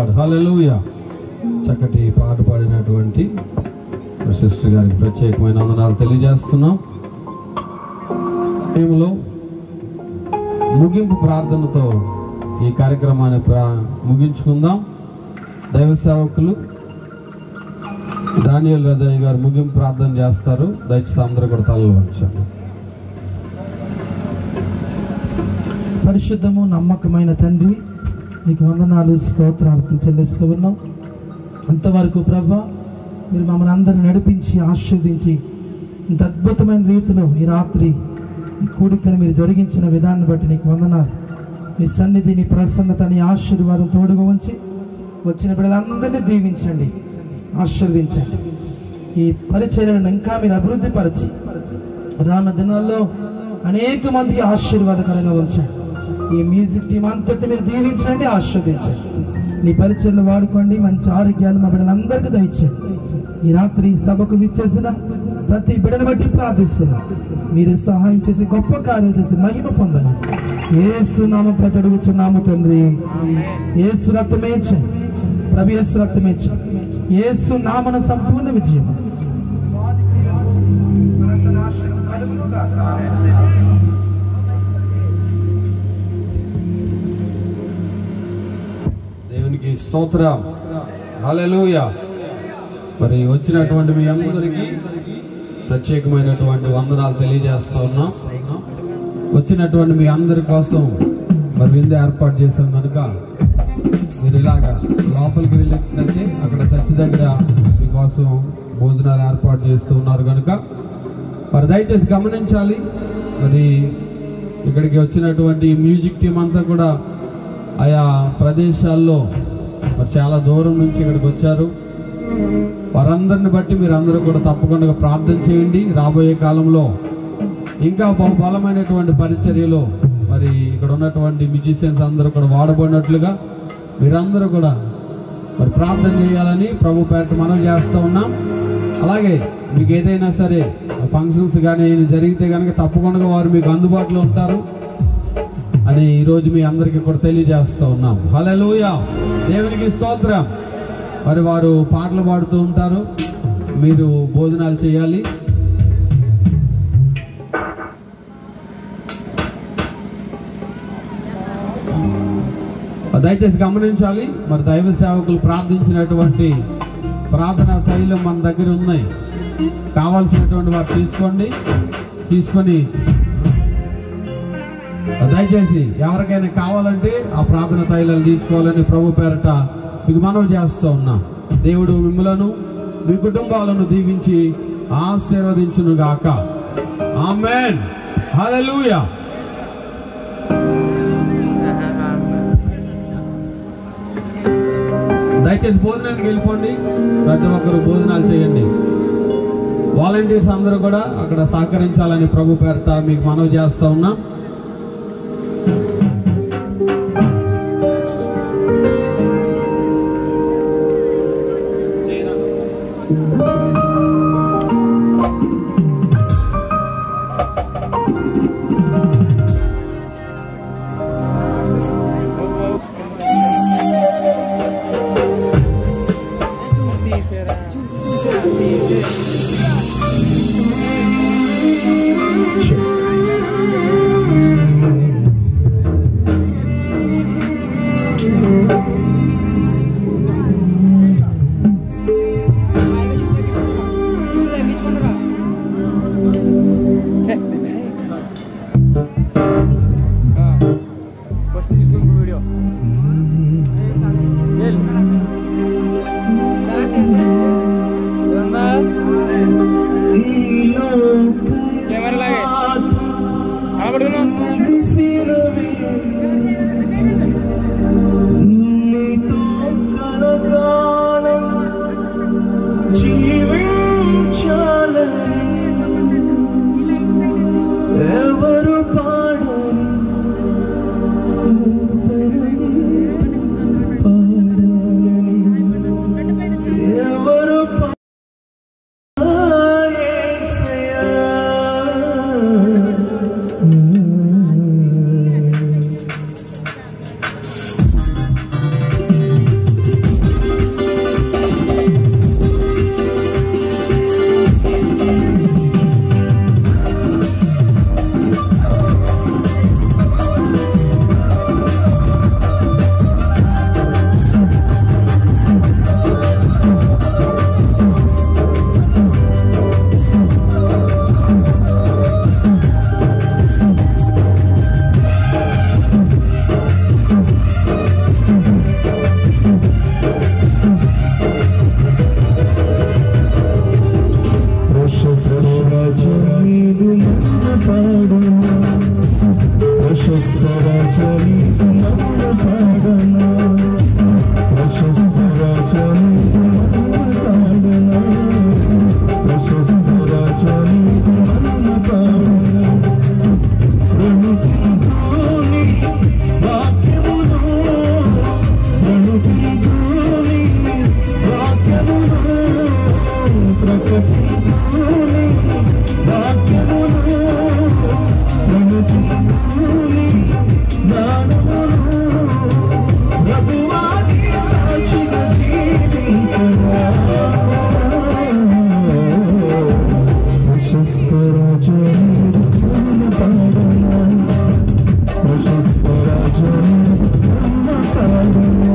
లార్డ్. హల్లెలూయా. చక్కటి పాట పాడినటువంటి సిస్టర్ గారికి ప్రత్యేకమైన వందనాలు తెలియజేస్తున్నాం. సమయంలో ముగింపు ప్రార్థనతో ఈ కార్యక్రమాన్ని ప్రా ముగించుకుందాం. దైవ సేవకులు డానియల్ రజాయి గారు ముగింపు ప్రార్థన చేస్తారు. దయచేసి అందరూ కూడా తలలు వంచండి. పరిశుద్ధము నమ్మకమైన తండ్రి, నీకు వందనాలు స్తోత్రాలు చెల్లిస్తూ ఉన్నాం. అంతవరకు ప్రభా మీరు మమ్మల్ని అందరిని నడిపించి ఆశీర్వదించి ఇంత అద్భుతమైన రీతిలో ఈ రాత్రి ఈ కూడికను మీరు జరిగించిన విధాన్ని బట్టి నీకు వందనాలు. మీ సన్నిధి, నీ ప్రసన్నత, నీ ఆశీర్వాదం తోడుగా ఉంచి వచ్చిన బిడ్డలందరినీ దీవించండి, ఆశీర్వదించండి. ఈ పరిచర్యలను ఇంకా మీరు అభివృద్ధి పరిచి రానున్న దినాల్లో అనేక మందికి ఆశీర్వాదకరంగా ఉంచండి. ఈ మ్యూజిక్ టీం అంతటి మీరు దీవించండి, ఆస్వాదించండి. నీ పరిచయలు వాడుకోండి. మంచి ఆరోగ్యాలు మా బిడ్డలందరికీ దయచేయండి. ఈ రాత్రి ఈ సభకు విచ్చేసిన ప్రతి బిడ్డను బట్టి ప్రార్థిస్తున్నా, మీరు సహాయం చేసి గొప్ప కార్యం చేసి మహిమ పొందమని యేసు నామమున ప్రతి అడుగుచున్నాము తండ్రి. యేసు రక్తమే ఇచ్చాను, ప్రభు యేసు రక్తమే ఇచ్చాను. యేసు నామమున సంపూర్ణ విజయం. దేవునికి స్తోత్రం. హల్లెలూయా. మరి వచ్చినటువంటి మీ అందరికీ ప్రత్యేకమైనటువంటి వందనాలు తెలియజేస్తా ఉన్నాం. వచ్చినటువంటి మీ అందరి కోసం మరి విందు ఏర్పాటు చేసాం కనుక మీరు ఇలాగా లోపలికి వెళ్ళినట్లయితే అక్కడ చర్చి దగ్గర మీకోసం భోజనాలు ఏర్పాటు చేస్తూ ఉన్నారు కనుక మరి దయచేసి గమనించాలి. మరి ఇక్కడికి వచ్చినటువంటి మ్యూజిక్ టీం అంతా కూడా ఆయా ప్రదేశాల్లో మరి చాలా దూరం నుంచి ఇక్కడికి వచ్చారు. వారందరిని బట్టి మీరు అందరూ కూడా తప్పకుండా ప్రార్థన చేయండి. రాబోయే కాలంలో ఇంకా బహు బలమైనటువంటి పరిచర్యలో మరి ఇక్కడ ఉన్నటువంటి మ్యూజిషియన్స్ అందరూ కూడా వాడబడినట్లుగా మీరందరూ కూడా మరి ప్రార్థన చేయాలని ప్రభు పేరిట మనం చేస్తూ ఉన్నాం. అలాగే మీకు ఏదైనా సరే ఫంక్షన్స్ కానీ జరిగితే కనుక తప్పకుండా వారు మీకు అందుబాటులో ఉంటారు అని ఈరోజు మీ అందరికీ కూడా తెలియజేస్తూ ఉన్నాం. హల్లెలూయా. దేవునికి స్తోత్రం. మరి వారు పాటలు పాడుతూ ఉంటారు, మీరు భోజనాలు చేయాలి. దయచేసి గమనించాలి. మరి దైవ సేవకులు ప్రార్థించినటువంటి ప్రార్థనా తైలం మన దగ్గర ఉన్నాయి. కావాల్సినటువంటి వారు తీసుకోండి. తీసుకొని దయచేసి ఎవరికైనా కావాలంటే ఆ ప్రార్థన తైలాలు తీసుకోవాలని ప్రభు పేరట మీకు మనవి చేస్తూ ఉన్నా. దేవుడు మిమ్మలను మీ కుటుంబాలను దీవించి ఆశీర్వదించును గాక. ఆమేన్. హల్లెలూయా. దయచేసి భోజనానికి వెళ్ళిపోండి. ప్రతి ఒక్కరు భోజనాలు చేయండి. వాలంటీర్స్ అందరూ కూడా అక్కడ సహకరించాలని ప్రభు పేరట మీకు మనవి చేస్తూ ఉన్నా. ప్రశస్త రాజని మహిమ పాడనా ప్రశస్త రాజని మహిమ పాడనా ప్రశస్త రాజని మహిమ పాడనా ప్రణుతింతుని వాక్యమును ప్రణుతింతుని వాక్యమును ప్రకటింతుని వాక్యమును ప్రణుతింతుని జ్ఞానమును ప్రభువాని సాక్షిగా జీవించనా ప్రశస్త రాజని మహిమ పాడనా ప్రశస్త రాజని మహిమ పాడనా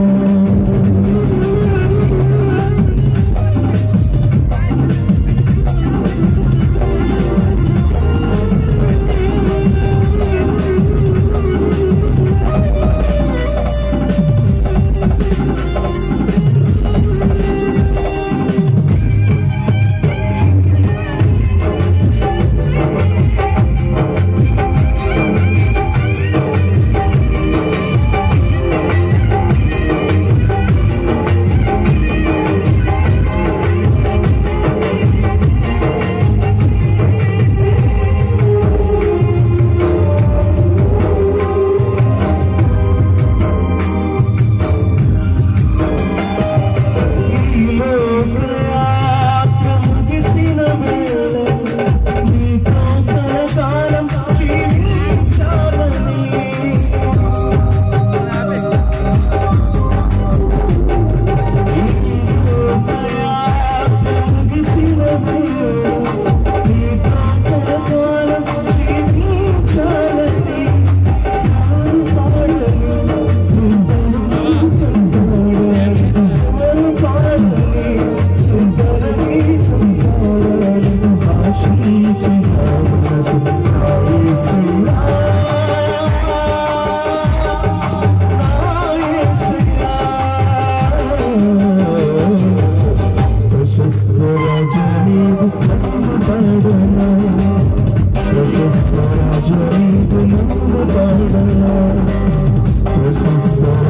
ప్రశస్త రాజని మహిమ పాడనా ప్రశస్త